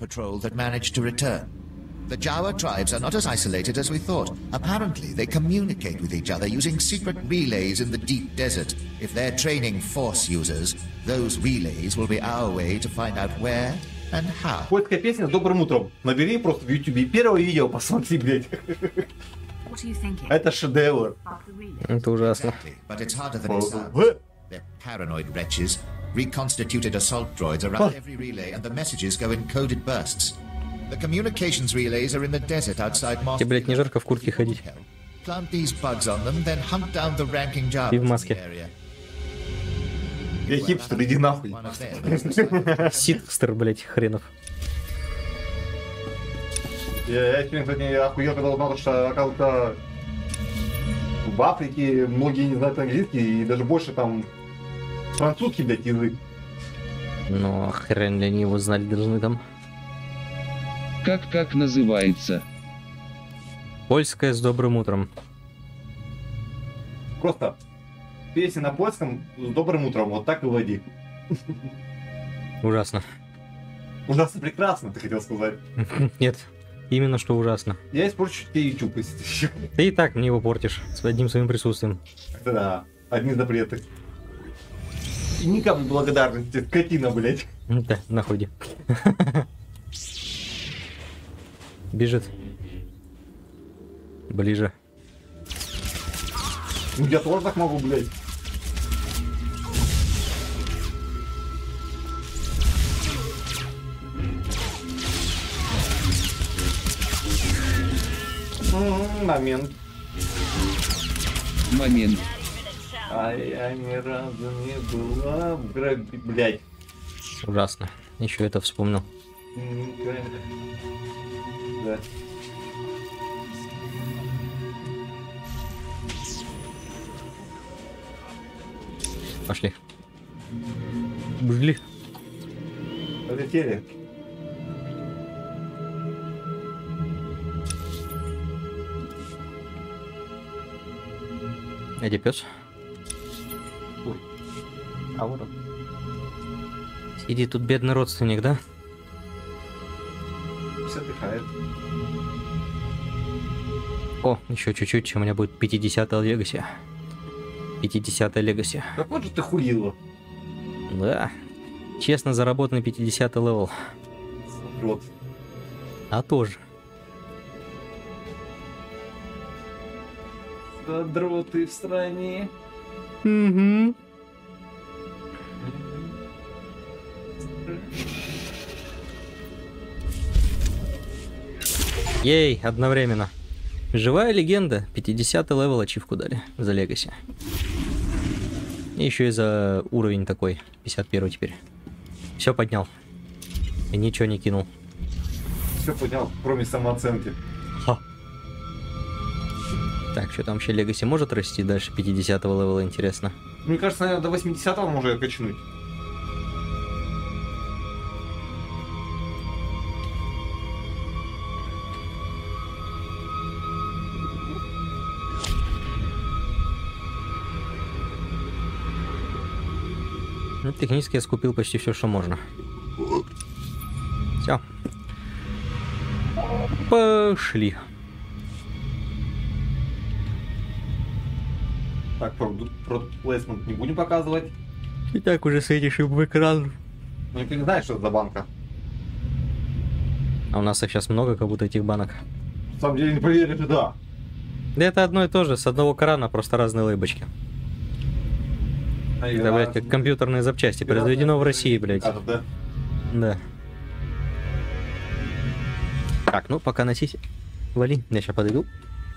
The Jawa tribes are not as isolated as we thought. Apparently, they communicate with each other using secret relays in the deep desert. If they're training Force users, those relays will be our way to find out where and how. Польская песня с добрым утром. Набери просто в ютубе первое видео, посмотри, блядь. Это шедевр. Это ужасно. But it's harder than it sounds. They're paranoid wretches. Reconstituted assault droids around every relay, and the messages go in coded bursts. The communications relays are in the desert outside Moscow. Тебе, блядь, не жарко в куртке ходить. Plant these bugs on them, then hunt down the ranking Jawas. И в маске. Я хипстер, иди нахуй. Ситхстер, блядь, хренов. Я, я сегодня, кстати, охуел, когда узнал, что, оказывается, в Африке многие не знают английский, и даже больше там французский, блядь, язык. Ну, а хрен ли они его знали должны там? Как как называется? Польская с добрым утром. Просто песня на польском с добрым утром, вот так и вводи. Ужасно. Ужасно прекрасно, ты хотел сказать. Нет, именно что ужасно. Я испорчу тебе YouTube, если еще. Ты и так мне его портишь с одним своим присутствием. Да, одни запреты. И ни капли благодарности, скотина, блядь. Да, нахуй иди. Бежит. Ближе. Ну я тоже так могу, блядь. М-м, момент. Момент. А я ни разу не была в гробе, блядь. Ужасно. Еще это вспомнил. Да. Пошли. Бжли. Полетели. А где пес? Ой. А вот он. Сидит тут бедный родственник, да? Все отдыхает. О, еще чуть-чуть, у меня будет пятидесятая легаси. пятидесятая легаси. Так вот же ты хуила. Да. Честно заработанный пятидесятый левел. Вот. А тоже. Задроты в стране. Угу. Ей, одновременно. Живая легенда. пятидесятый левел ачивку дали за легаси. И еще и за уровень такой. пятьдесят первый теперь. Все поднял. И ничего не кинул. Все поднял, кроме самооценки. Ха. Так, что там вообще легаси может расти дальше пятидесятого левела, интересно? Мне кажется, наверное, до восьмидесятого можно качнуть. Ну, технически я скупил почти все, что можно. Все. Пошли. Так, продукт плейсмент не будем показывать. И так уже светишь им в экран. Ну, ты не знаешь, что это за банка. А у нас их сейчас много, как будто этих банок. На самом деле, не поверишь, да. Да это одно и то же, с одного крана, просто разные лейбочки. Это, блядь, как компьютерные запчасти. Произведено в России, блядь. Да. Да. Так, ну пока носись. Вали, я сейчас подойду.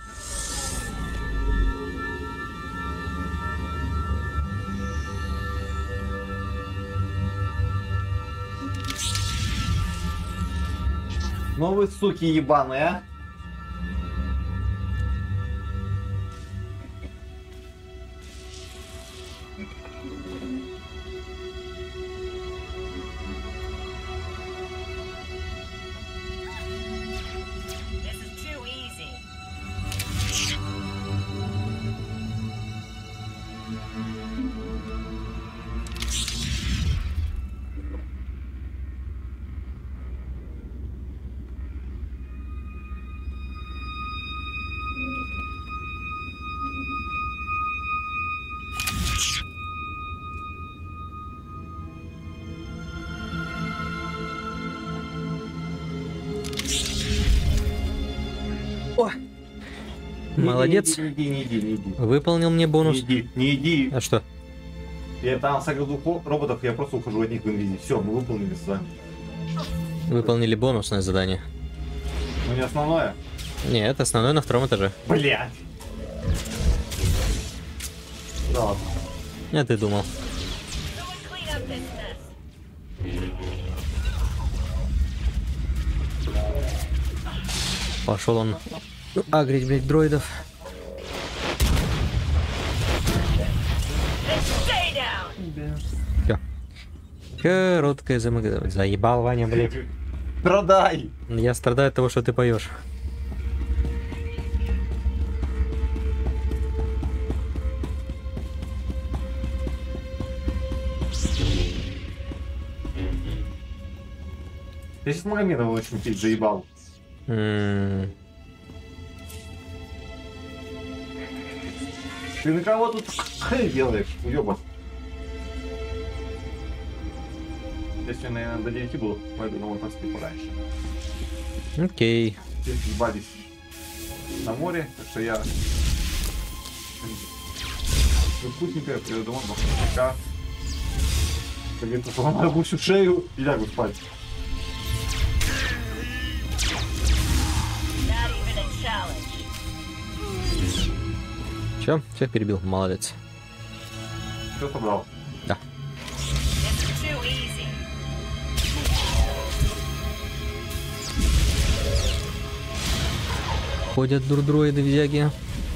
Ну вы, суки ебаные, а? О! Молодец. Не иди, не иди, не иди. Выполнил мне бонус. Не иди, не иди. А что? Я там согрел двух роботов, я просто ухожу от них в инвизе. Все, мы выполнили задание. Выполнили бонусное задание. Ну не основное? Нет, основное на втором этаже. Блять. Да ладно. Я ты думал. Пошел он агрить, блядь, дроидов. Всё. Короткое замыкание. Заебал, Ваня, блядь. Страдай! Я страдаю от того, что ты поешь. Я сейчас Магомедова очень пить заебал. Mm. Ты на кого тут хэй делаешь, уёбок? Если, наверное, до девяти буду, пойду на Лотовский пораньше. Окей. Здесь ебались на море, так что я... Ну, вкусненькая, приеду домой, бахника. Как говорится, сломаю гусю шею и лягу спать. Все, всех перебил, молодец. Все собрал? Да. Ходят дурдроиды взяги.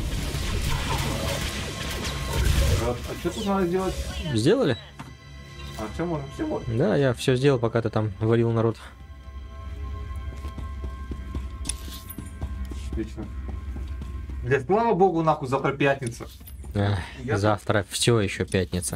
А что тут надо делать? Сделали? А все можем, все можем. Да, я все сделал, пока ты там валил народ. Отлично. Блядь, слава богу, нахуй, завтра пятница. Эх, Я... Завтра все еще пятница.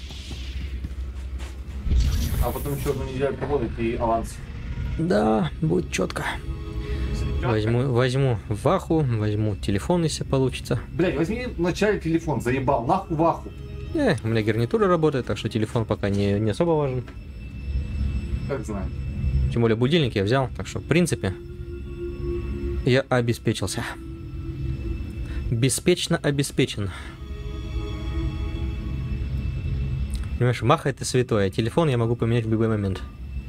А потом еще одну неделю работать и аванс. Да, будет четко. Возьму, возьму ваху, возьму телефон, если получится. Блядь, возьми вначале телефон, заебал, нахуй ваху. Э, у меня гарнитура работает, так что телефон пока не, не особо важен. Как знаю. Тем более будильник я взял, так что в принципе я обеспечился. Беспечно обеспечен. Понимаешь, маха это святое, а телефон я могу поменять в любой момент.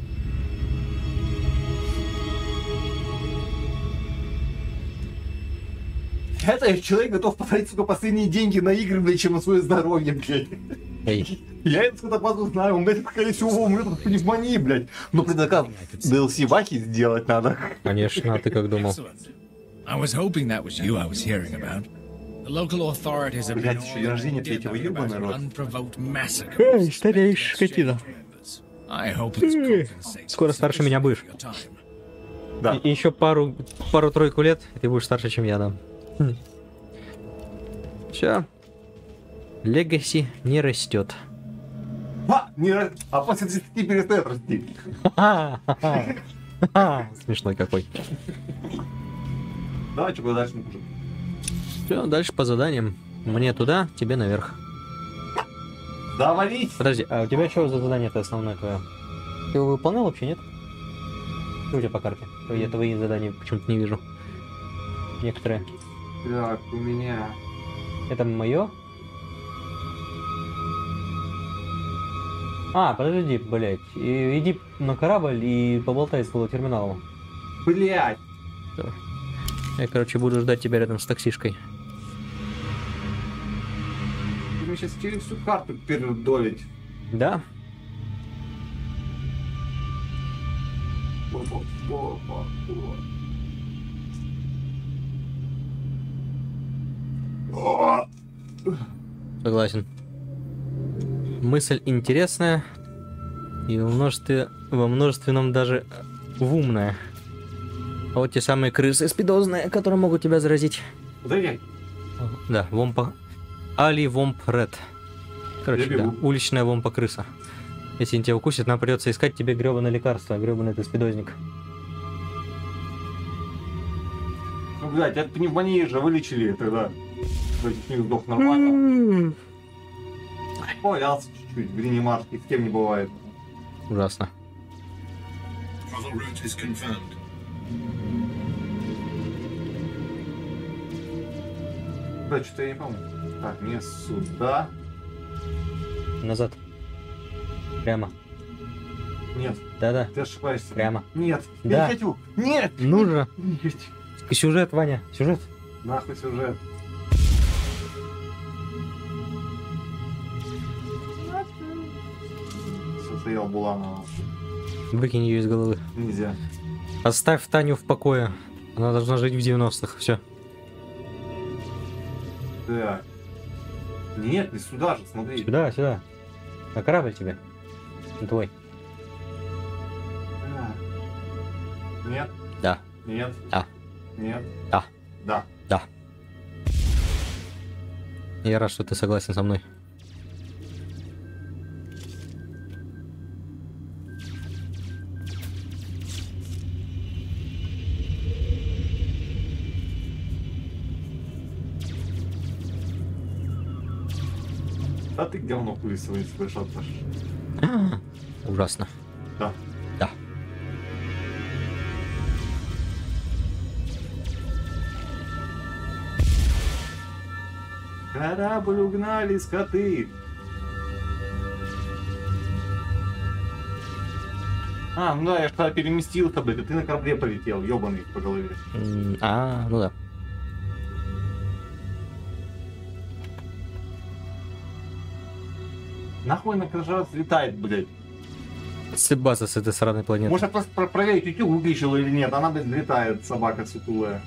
Это человек готов потратить, сука, последние деньги на игры, блядь, чем на свое здоровье, блядь. Эй. Я это скотопазу знаю, он, блядь, скорее всего, умрет от пневмонии, блядь. Но предоказ ди эл си баки сделать надо. Конечно, а ты как думал? I was hoping that was you I was hearing about. The local authorities have Блядь, еще день рождения третьего ебаный рот. Эй, стареешь, скотина. I hope this compensates. Скоро старше меня будешь. Да. И, и еще пару, пару-тройку лет, и ты будешь старше, чем я, да. Хм. Все. Легаси не растет. А, не, а после тридцати перестает расти. Смешной какой. Давай, что дальше мужик. Все, дальше по заданиям. Мне туда, тебе наверх. Да, валить! Подожди, а у тебя что за задание-то основное твое? Ты его выполнял вообще, нет? Что у тебя по карте? Я твои задания почему-то не вижу. Некоторые. Так, у меня... Это мое? А, подожди, блять. Иди на корабль и поболтай с его терминалом. Блять. Я, короче, буду ждать тебя рядом с таксишкой. Ты мне сейчас через всю карту передолить. Да? Согласен. Мысль интересная и во множестве, во множественном даже в умная. А вот те самые крысы спидозные, которые могут тебя заразить. Подойди. Да, вомпа. Али Вомп Ред. Короче, да, уличная вомпа-крыса. Если они тебя укусит, нам придется искать тебе гребаное лекарство, гребаный ты спидозник. Ну, блядь, от пневмонии же вылечили тогда. Этих них сдох нормально. Повалялся чуть-чуть в реанимашке, с кем не бывает. Ужасно. Да, что-то я не помню. Так, мне сюда. Назад. Прямо. Нет. Да-да. Ты ошибаешься. Прямо. Нет. Да. Я не хочу. Нет. Нужно. Нет. Сюжет, Ваня. Сюжет. Нахуй сюжет. Все, стоял Буланова. Выкинь ее из головы. Нельзя. Оставь Таню в покое. Она должна жить в девяностых. Все. Да. Нет, не сюда же, смотри. Сюда, сюда. На корабль тебе. Твой. Да. Нет. Да. Нет. Да. Нет. Да. Да. Да. Я рад, что ты согласен со мной. Да ты говно кулисовый совершал, Саша. Ужасно. Да. Да. Корабль угнали, скоты. А, ну да, я же переместился, блядь, а ты на корабле полетел, ёбаный по голове. А, ну да. Нахуй на крыша летает, блядь. База с этой сраной планеты. Может просто про проверить, утюг выключила или нет, она, блядь, летает, собака сутулая.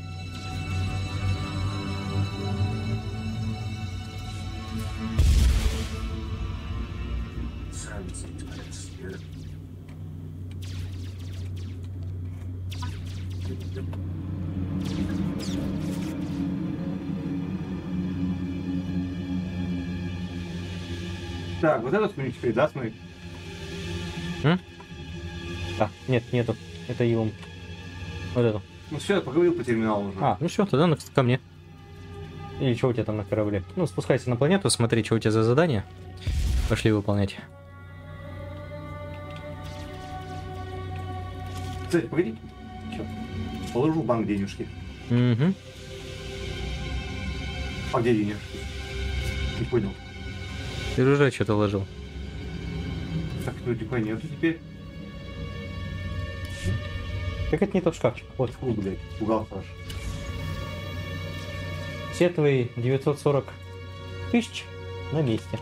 Так, вот этот хуйню теперь, да, смотри? М? А, нет, нету. Это его. Вот эту. Ну все, я поговорил по терминалу уже. А, ну все, тогда на- ко мне. Или что у тебя там на корабле? Ну, спускайся на планету, смотри, что у тебя за задание. Пошли выполнять. Кстати, погоди. Чё? Положу в банк денежки. Угу. А где денежки? Не понял. Ты же уже что-то ложил. Так, ну типа нету теперь. Так это не тот шкафчик. Вот. Фу, блядь, пугал Саш. Все твои девятьсот сорок тысяч на месте.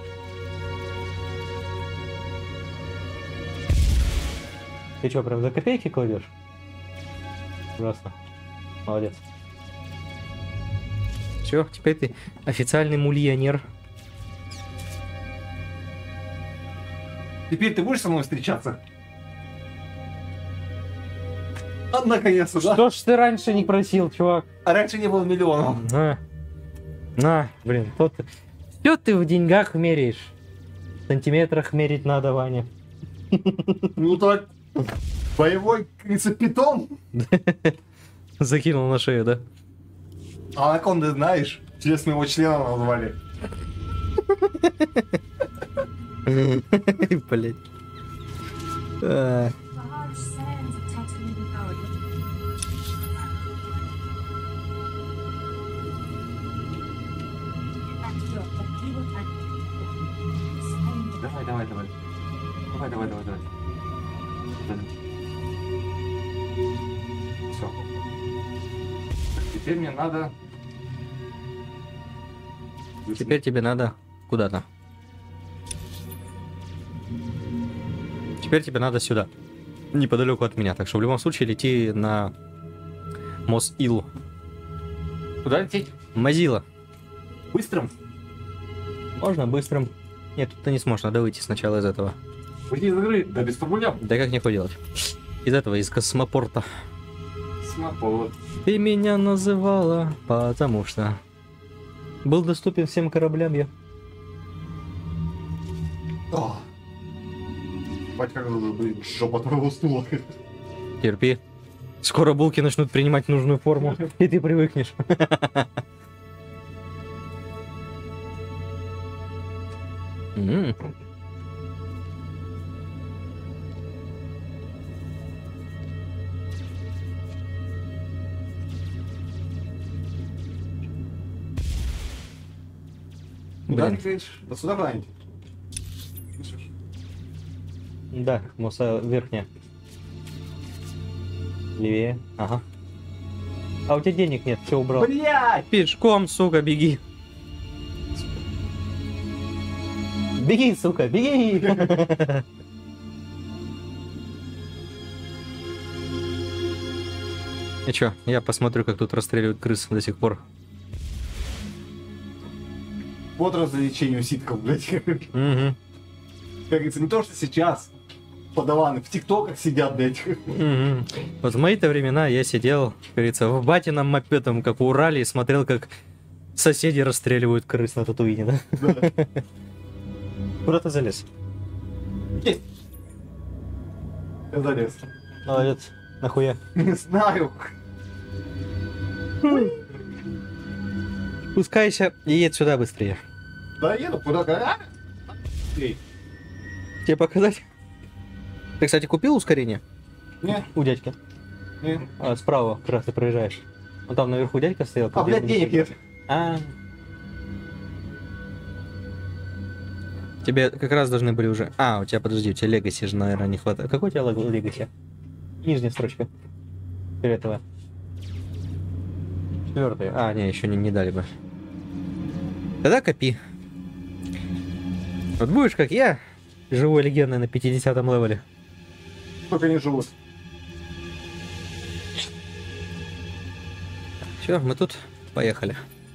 Ты что, прям за копейки кладешь? Ужасно. Молодец. Все, теперь ты официальный мульонер. Теперь ты будешь со мной встречаться? А, наконец-то, да? Что ж ты раньше не просил, чувак? А раньше не было миллионов. На, на, блин, тот... Все ты в деньгах меряешь. В сантиметрах мерить надо, Ваня. Ну так, боевой, как говорится, питон. Закинул на шею, да? А анаконды знаешь? Через моего члена назвали. Блять. Давай, давай, давай. Давай, давай, давай, давай. Все. Теперь мне надо... Теперь тебе надо куда-то. Теперь тебе надо сюда. Неподалеку от меня. Так что в любом случае лети на Мос-Ил. Куда лететь? Мазила. Быстрым? Можно быстрым. Нет, тут ты не сможешь, надо выйти сначала из этого. Выйти из игры? Да без проблем. Да как нехуй делать? Из этого, из космопорта. Космопорт. Ты меня называла, потому что был доступен всем кораблям я. О. Бать, как блин, жопа твоего стула. Терпи. Скоро булки начнут принимать нужную форму, и ты привыкнешь. Mm. Куда не клеишь? Да сюда куда-нибудь. Да, моса верхняя. Левее. Ага. А у тебя денег нет, все убрал. Блять! Пешком, сука, беги. Беги, сука, беги! И чё, я посмотрю, как тут расстреливают крыс до сих пор. Вот развлечение у ситков, блять. Угу. Как говорится, не то, что сейчас подаваны в тиктоках сидят, блять. Угу. Вот в мои-то времена я сидел, как говорится, в батином мопедом, как в Урале, и смотрел, как соседи расстреливают крыс на Татуине, да? Да. Куда ты залез? Есть. Я залез. Молодец. Нахуя? Не знаю. Спускайся и едь сюда быстрее. Да еду, куда? А? Эй. Тебе показать? Ты, кстати, купил ускорение? Не. У дядьки? Не. А, справа, как раз ты проезжаешь. Вон там наверху дядька стоял. А, блядь, денег нет. А. Тебе как раз должны были уже... А, у тебя, подожди, у тебя легаси же, наверное, не хватает. Какой у тебя легаси? Нижняя строчка. Фиолетовая. Четвертая. А, не, еще не, не дали бы. Тогда копи. Вот будешь, как я, живой легендой на пятидесятом левеле. Только не живут. Все, мы тут. Поехали.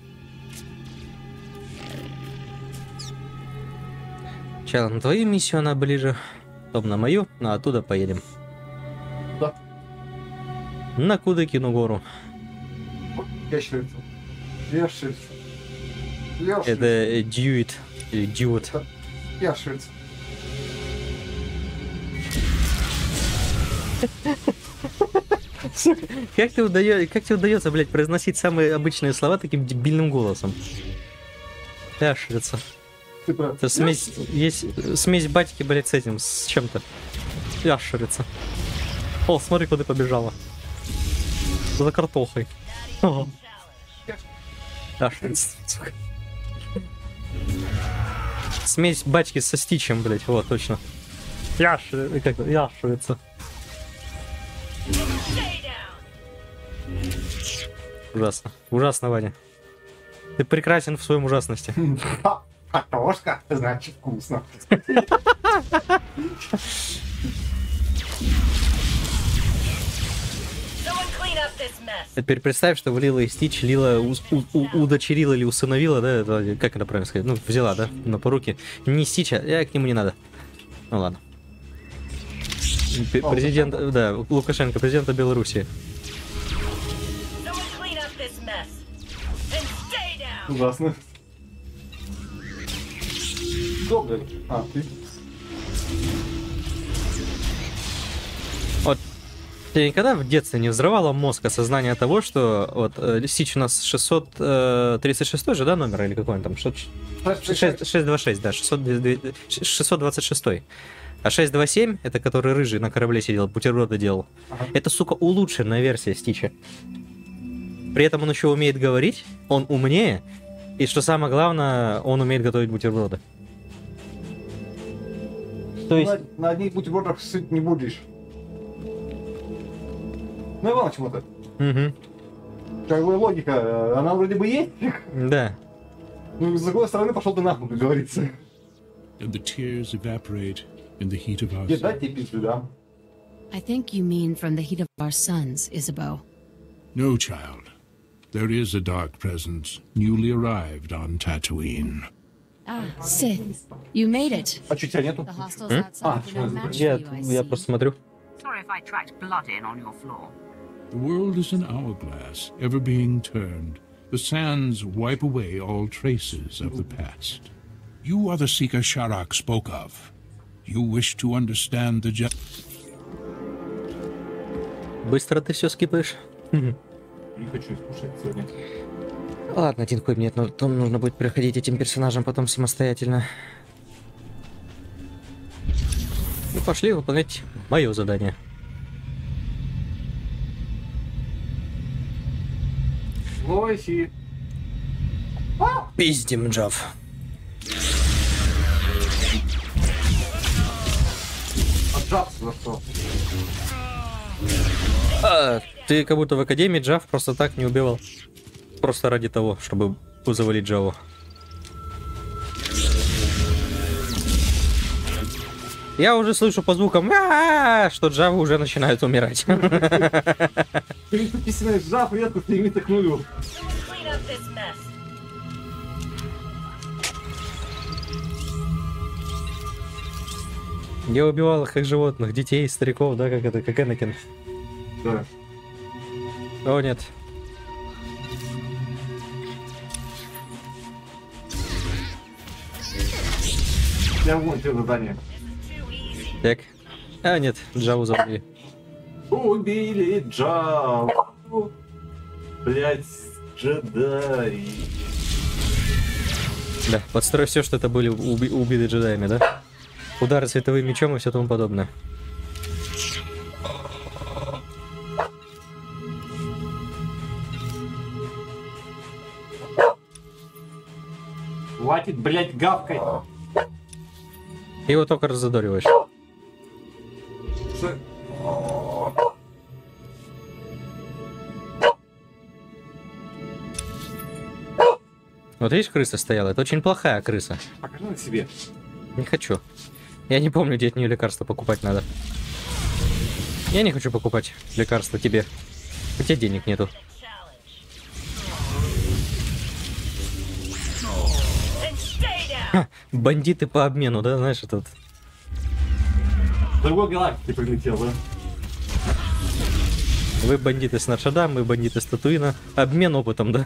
Сначала на твою миссию она ближе, потом на мою, ну а оттуда поедем. Да. На Кудыкину гору. Ящерица. Ящерица. Ящерица. Это Дьюит. Или Дьюит. Ящерица. Как тебе удается, как тебе удается, блядь, произносить самые обычные слова таким дебильным голосом? Ящерица. Это смесь, есть смесь батьки, блядь, с этим, с чем-то. Ящерица. О, смотри, куда побежала. За картохой. О. Ящерица. Смесь батьки со Стичем, блядь, вот, точно. Ящерица, как ящерица. Ужасно. Ужасно, Ваня. Ты прекрасен в своем ужасности. Картошка, значит вкусно. Теперь представь, что в Лила и Стич Лила у, у, удочерила или усыновила, да, это, как это правильно сказать, ну, взяла, да, на поруки. Не Стича, я к нему не надо. Ну ладно. П президент, да, Лукашенко, президента Беларуси. Ужасно. Добрый. А, ты? Вот. Тебе никогда в детстве не взрывало мозг осознание того, что вот э, Стич у нас шестьсот тридцать шесть же, да, номер, или какой он там? шестьсот двадцать шесть, да, шестьсот двадцать шесть. А шестьсот двадцать семь, это который рыжий на корабле сидел, бутерброды делал. Ага. Это, сука, улучшенная версия Стича. При этом он еще умеет говорить, он умнее, и что самое главное, он умеет готовить бутерброды. То есть... на, на одних бутербродах сыт не будешь. Ну и ладно, чему-то. Угу. Как бы логика, она вроде бы есть. Да. Ну, с другой стороны, пошел ты нахуй, как говорится. And the tears evaporate in the heat of our Нет, дайте пизду, да. I think you mean from the heat of our suns, Isabeau. No, child. There is a dark presence newly arrived on Tatooine. Ah, Sith. You made it. А чуть тебя нету? The hostels outside were no match Я, for you, I я see. просто смотрю. Sorry if I tracked blood in on your floor. The world is an hourglass, ever being turned. The sands wipe away all traces of the past. You are the Seeker Sharak spoke of. You wish to understand the ju- Быстро ты все скипаешь. Не хочу скушать сегодня. Ладно, один хуй мне, но потом нужно будет проходить этим персонажем потом самостоятельно. Ну, пошли выполнять мое задание. Лоси. Пиздим, Джав. Отжаться за что? А, ты как будто в Академии Джав просто так не убивал. Просто ради того, чтобы завалить Джаву. Я уже слышу по звукам, что Джавы уже начинают умирать. Переписанный Джав редко стремится к нулю. Я убивал их как животных, детей, стариков, да, как это, как Энакин. Да. О, нет. Я вон тебе задание. Так. А, нет, Джаву забили. Убили Джаву. Блять, джедаи. Да, подстрой все, что это были уби убиты джедаями, да? Удары световым мечом и все тому подобное. Хватит, блять, гавкать. Ты его только раззадориваешь. Ш... Вот видишь, крыса стояла. Это очень плохая крыса. Покажи на себе. Не хочу. Я не помню, где от нее лекарства покупать надо. Я не хочу покупать лекарства тебе. У тебя денег нету. Ха, бандиты по обмену, да, знаешь, этот. С другой галактики прилетел, да? Вы бандиты с Нотр-Дам, мы бандиты с Татуина. Обмен опытом, да?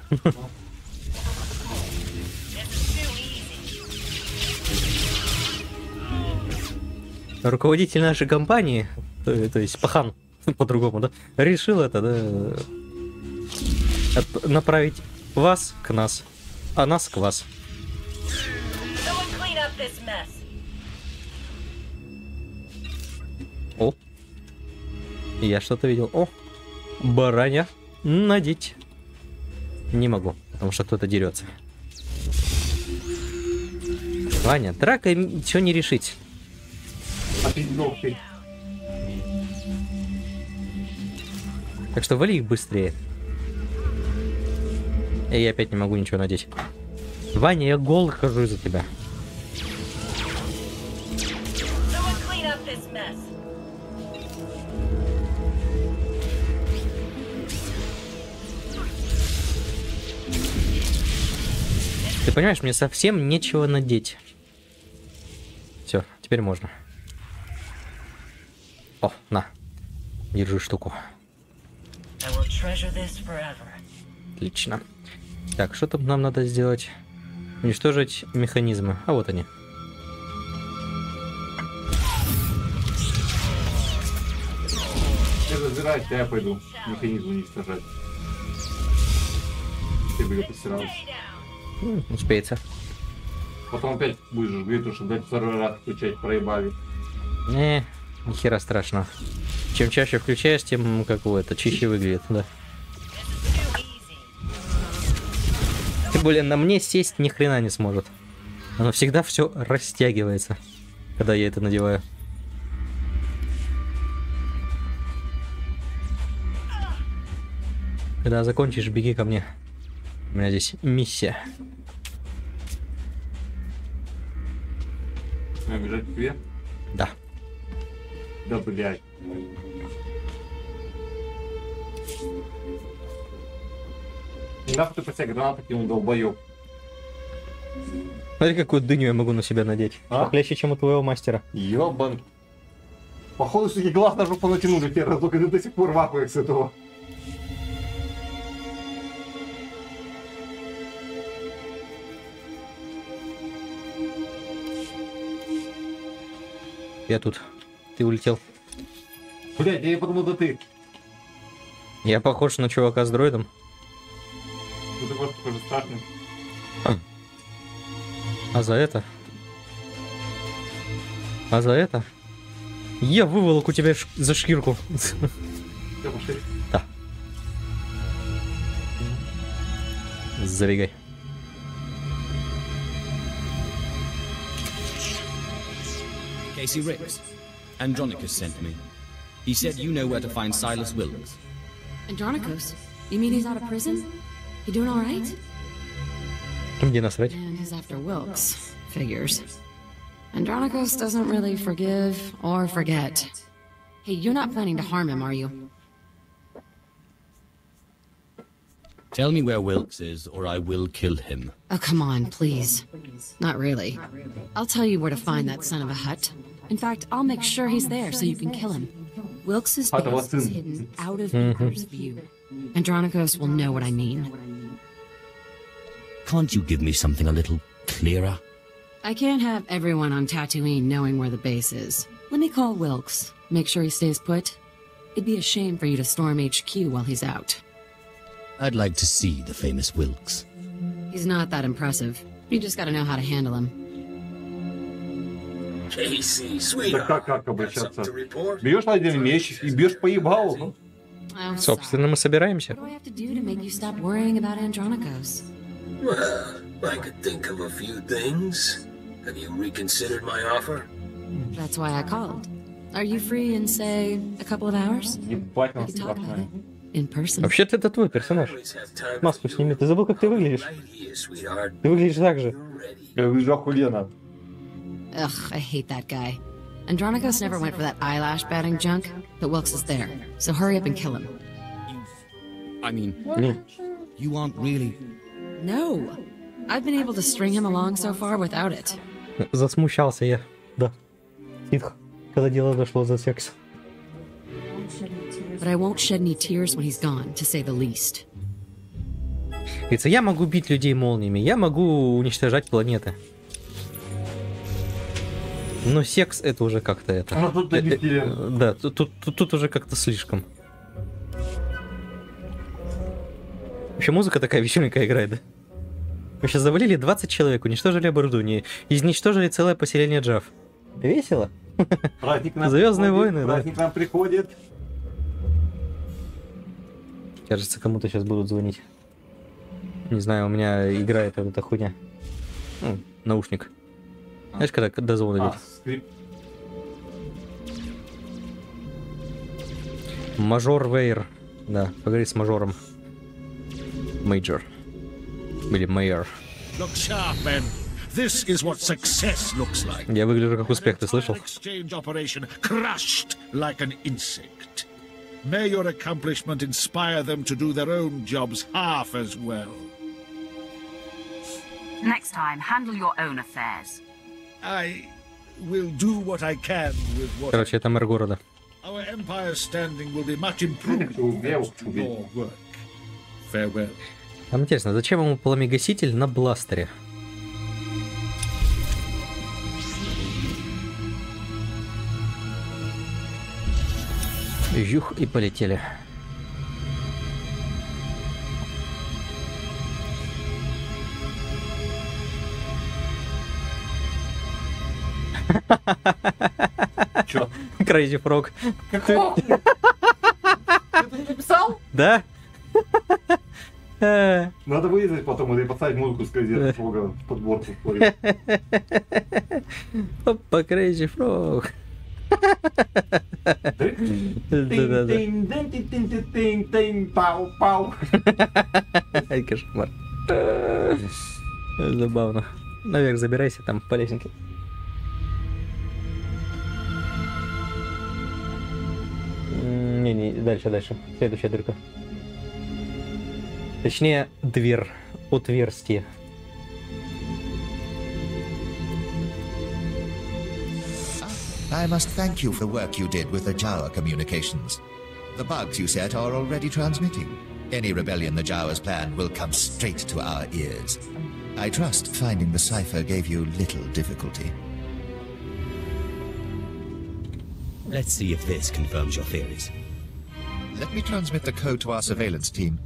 Руководитель нашей компании, то, то есть Пахан, по-другому, да, решил это, да, от, направить вас к нас, а нас к вас. О, я что-то видел. О, баранья надеть не могу, потому что кто-то дерется. Ваня, дракой ничего не решить. Так что вали их быстрее. И я опять не могу ничего надеть. Ваня, я гол хожу из-за тебя. Ты понимаешь, мне совсем нечего надеть. Все, теперь можно. О, на. Держи штуку. Отлично. Так, что там нам надо сделать? Уничтожить механизмы. А вот они. Ты разбирайся, я пойду механизм уничтожать. Ты бы постирался. Успеется. Потом опять будешь говорить, что дать второй раз включать, проебали. Не, ни хера страшного. Чем чаще включаешь, тем как его это чище выглядит, да. Тем более на мне сесть ни хрена не сможет. Оно всегда все растягивается, когда я это надеваю. Когда закончишь, беги ко мне. У меня здесь миссия. А, бежать к тебе? Да. Да, блядь. Нахуй ты по себе гранаты кинул, долбоёб. Смотри, какую дыню я могу на себя надеть. А? Похлеще, чем у твоего мастера. Ёбан. Походу, все-таки глаз на жопу натянули первый раз, только ты до сих пор вапаешь с этого. Я тут. Ты улетел. Блядь, я подумал, да ты. Я похож на чувака с дроидом. Ну ты просто такой же страшный. А, а за это? А за это? Я выволоку тебя ш... за шкирку. Все, пошли. Да. Забегай. Casey Ricks. Andronicus sent me. He said you know where to find Silas Wilkes. Andronicus? You mean he's out of prison? He doing all right? Где насрать? And he's after Wilkes. Figures. Andronicus doesn't really forgive or forget. Hey, you're not planning to harm him, are you? Tell me where Wilkes is, or I will kill him. Oh, come on, please. Not really. I'll tell you where to find that son of a hut. In fact, I'll make sure he's there so you can kill him. Wilkes' base is hidden out of Beaker's view. Andronicus will know what I mean. Can't you give me something a little clearer? I can't have everyone on Tatooine knowing where the base is. Let me call Wilkes. Make sure he stays put. It'd be a shame for you to storm H Q while he's out. I'd like to see the famous Wilkes. He's not that impressive. You just gotta know how to handle him. Кейси, sweetheart. Так как обращаться? Бьешь на один меч и бьешь по ебалу. Собственно, мы собираемся. What do I have to do to make you stop worrying about Andronicus? Well, I could think of a few things. Have you reconsidered my offer? That's why I called. Are you free in, say, a couple of hours? Ебать, We нас could talk about it. страшно. In person. Вообще-то это твой персонаж. Маску сними. Ты забыл, как ты выглядишь? Ты выглядишь так же. Я выгляжу охуенно. Ugh, I hate that guy. Andronicus never went for that eyelash batting junk, but Wilkes is there. So hurry up and kill him. I mean, you aren't really... No! I've been able to string him along so far without it. Засмущался я. Да. Ситх, когда дело дошло за секс. But I won't shed any tears when he's gone, to say the least. Говорится, я могу бить людей молниями, я могу уничтожать планеты. Но секс это уже как-то это. Ну, тут э, э, да, тут, тут, тут, тут уже как-то слишком. Вообще музыка такая веселенькая играет, да? Мы сейчас завалили двадцать человек, уничтожили оборудование, изничтожили целое поселение Джав. Весело? Звездные войны, да. Праздник нам приходит. Кажется, кому-то сейчас будут звонить. Не знаю, у меня играет вот эта хуйня. Ну, наушник. Знаешь, когда дозвон идет? А, скрип. Мажор Вейр. Да, поговори с мажором. Мейджор. Или Мэйер. Look sharp, men. This is what success looks like. Я выгляжу как успех, ты слышал? Exchange operation crushed like an insect. May your accomplishment inspire them to do their own jobs half as well. Next time, handle your own affairs. I will do what I can with what. Короче, это мэр города. Our empire's standing will be much improved through your work. Farewell. Там интересно, зачем ему пламегаситель на бластере? Жух, и полетели. Чё? Crazy Frog. Какого? Ты это не написал? Да? Надо вырезать потом это и поставить музыку с Crazy Frog в подборку. Опа, Crazy Frog. Ай, кошмар. Забавно. Наверх забирайся, там по лесенке. Не, не, дальше, дальше. Следующая дырка. Точнее, дверь. Отверстие. I must thank you for the work you did with the Jawa communications. The bugs you set are already transmitting. Any rebellion the Jawas plan will come straight to our ears. I trust finding the cipher gave you little difficulty. Let's see if this confirms your theories. Let me transmit the code to our surveillance team.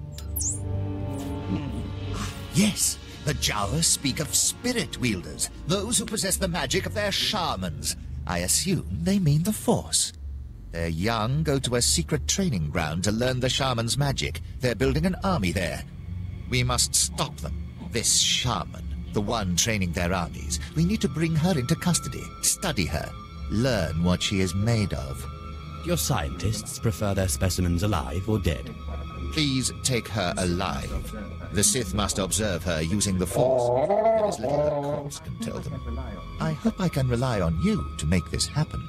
Yes, the Jawas speak of spirit wielders, those who possess the magic of their shamans. I assume they mean the Force. Their young go to a secret training ground to learn the shaman's magic. They're building an army there. We must stop them. This shaman, the one training their armies, we need to bring her into custody, study her, learn what she is made of. Your scientists prefer their specimens alive or dead? Please take her alive. The Sith must observe her using the Force. There is little a corpse can tell them. I hope I can rely on you to make this happen.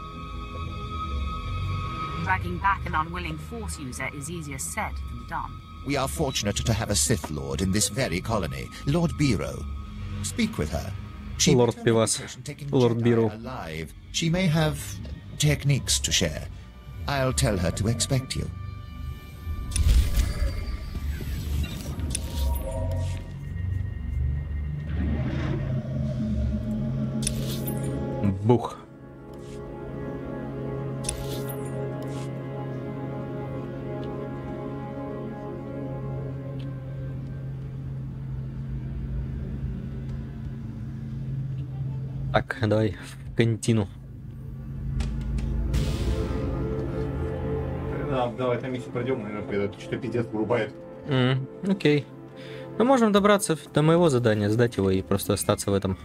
Dragging back an unwilling Force user is easier said than done. We are fortunate to have a Sith Lord in this very colony, Lord Biro. Speak with her. She Lord Pivas. Lord Biro. Alive. She may have techniques to share. I'll tell her to expect you. Бух. Так, давай в контину. Да, давай, там миссию пройдем, наверное, что-то пиздец вырубает. Mm, окей. Мы можем добраться до моего задания, сдать его и просто остаться в этом.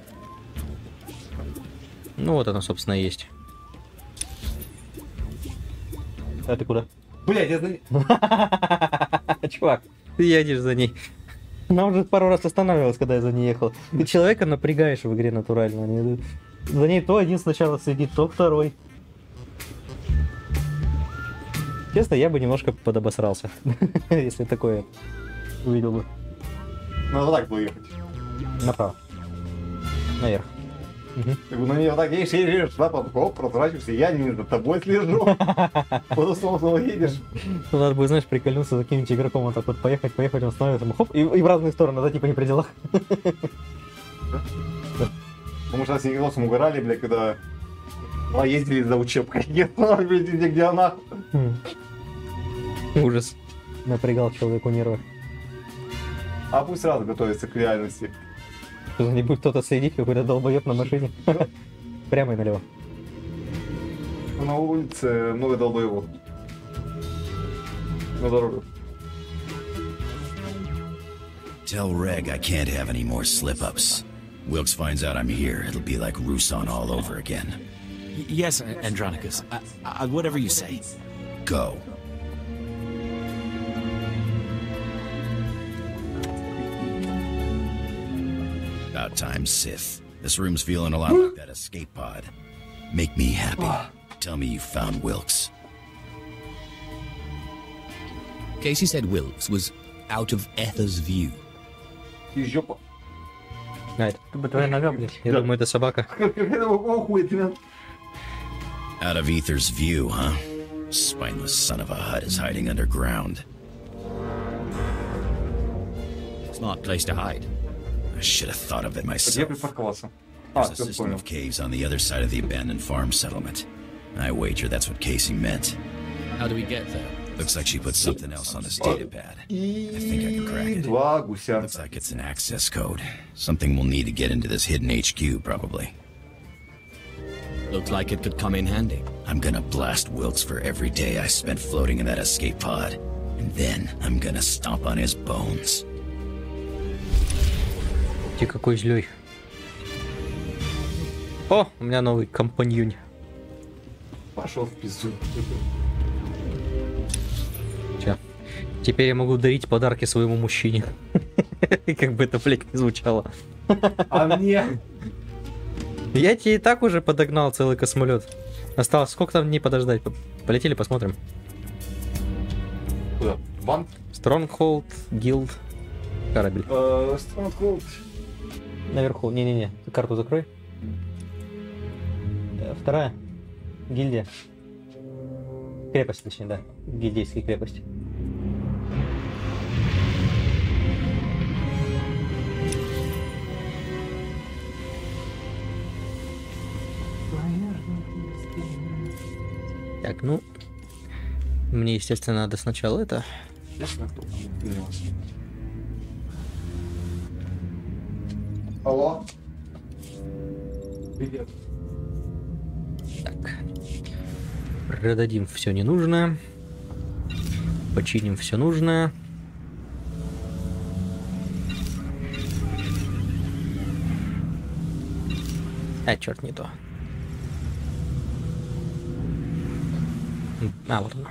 Ну вот оно, собственно, и есть. А ты куда? Блядь, я за ней. Чувак, ты едешь за ней. Она уже пару раз останавливалась, когда я за ней ехал. Ты человека напрягаешь в игре натурально. За ней то один сначала сидит, то второй. Честно, я бы немножко подобосрался, если такое увидел бы. Надо так было ехать. Направо. Наверх. Угу. Ты на нее так едешь, едешь, да, потом хоп, разворачиваешься, я не за тобой слежу. Потом снова снова едешь. Ну, надо бы, знаешь, прикольнуться за каким-нибудь игроком, вот так вот поехать, поехать, он становится, хоп, и, и в разные стороны, да, типа не при делах. Мы же с Николасом угорали, блядь, когда ездили за учебкой. Не останавливались, где она. Ужас. Напрягал человеку нервы. А пусть сразу готовится к реальности. Что за не будет кто-то следить, какой-то долбоеб на машине. Прямо и налево. На улице много долбоебов. На дорогу. Tell Reg I can't have any more slip-ups. Wilkes finds out I'm here, it'll be like Rusan all over again. Y yes, Andronicus. I, I, whatever you say. Go. About time, Sith. This room's feeling a lot like that escape pod. Make me happy. Tell me you found Wilkes. Casey said Wilkes was out of Ether's view. А, это твоя нога, блядь. Я думаю, это собака. Out of Ether's view, huh? Spineless son of a Hutt is hiding underground. Smart place to hide. I should have thought of it myself. There's a system of caves on the other side of the abandoned farm settlement. I wager that's what Casey meant. How do we get there? Looks like she put something else on this data pad. I think I can crack it. Looks like it's an access code. Something we'll need to get into this hidden H Q, probably. Looks like it could come in handy. I'm gonna blast Wilkes for every day I spent floating in that escape pod. And then I'm gonna stomp on his bones. Ты какой злой. О, у меня новый компаньон. Пошел в пизду. Че? Теперь я могу дарить подарки своему мужчине. Как бы это, блядь, не звучало. А мне? Я тебе и так уже подогнал целый космолет. Осталось сколько там дней подождать? Полетели, посмотрим. Куда? Банк? Stronghold, Guild, корабль. Uh, Stronghold. Наверху. Не-не-не. Карту закрой. Вторая. Гильдия. Крепость, точнее, да. Гильдейские крепости. Так, ну... Мне, естественно, надо сначала это... Алло. Привет. Так. Продадим все ненужное. Починим все нужное. А, черт, не то. А, вот оно.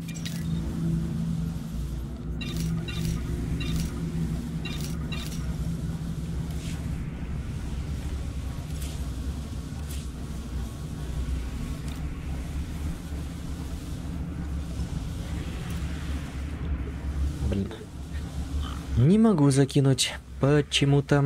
Блин. Не могу закинуть почему-то.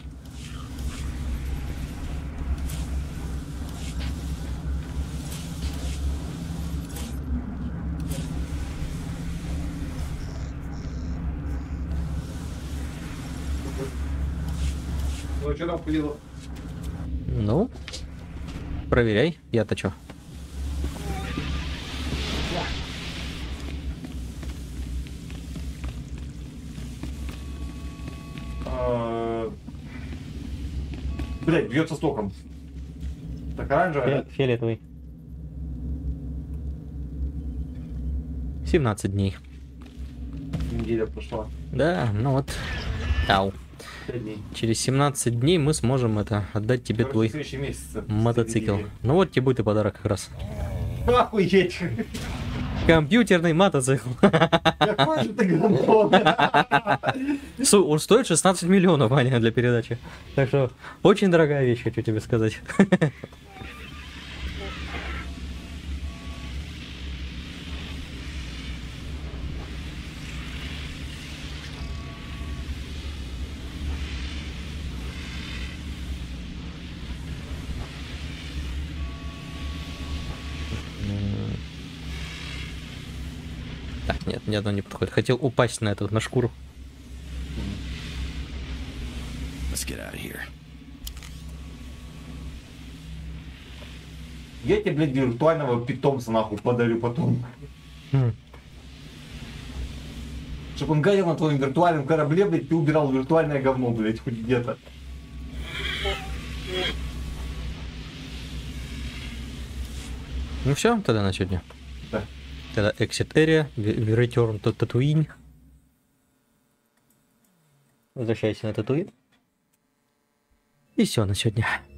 Ну, что там пылило? Ну, проверяй. Я-то чё? Блять, бьется с током. Так оранжевый? Фиолетовый. семнадцать дней. Неделя прошла. Да, ну вот. Ау. Через семнадцать дней мы сможем это отдать тебе твой мотоцикл. Ну вот тебе будет и подарок как раз. Охуеть! Компьютерный мотоцикл. Какой же ты гандон! Он стоит шестнадцать миллионов, Аня, для передачи. Так что очень дорогая вещь, хочу тебе сказать. Так, нет, ни одно не подходит. Хотел упасть на эту, на шкуру. Let's get out of here. Я тебе, блядь, виртуального питомца нахуй подарю потом. Mm. Чтобы он гадил на твоем виртуальном корабле, блядь, ты убирал виртуальное говно, блядь, хоть где-то. Ну все, тогда на сегодня. Да. Тогда Exit Area, Return to Tatooine. Возвращайся на Татуин. И все на сегодня.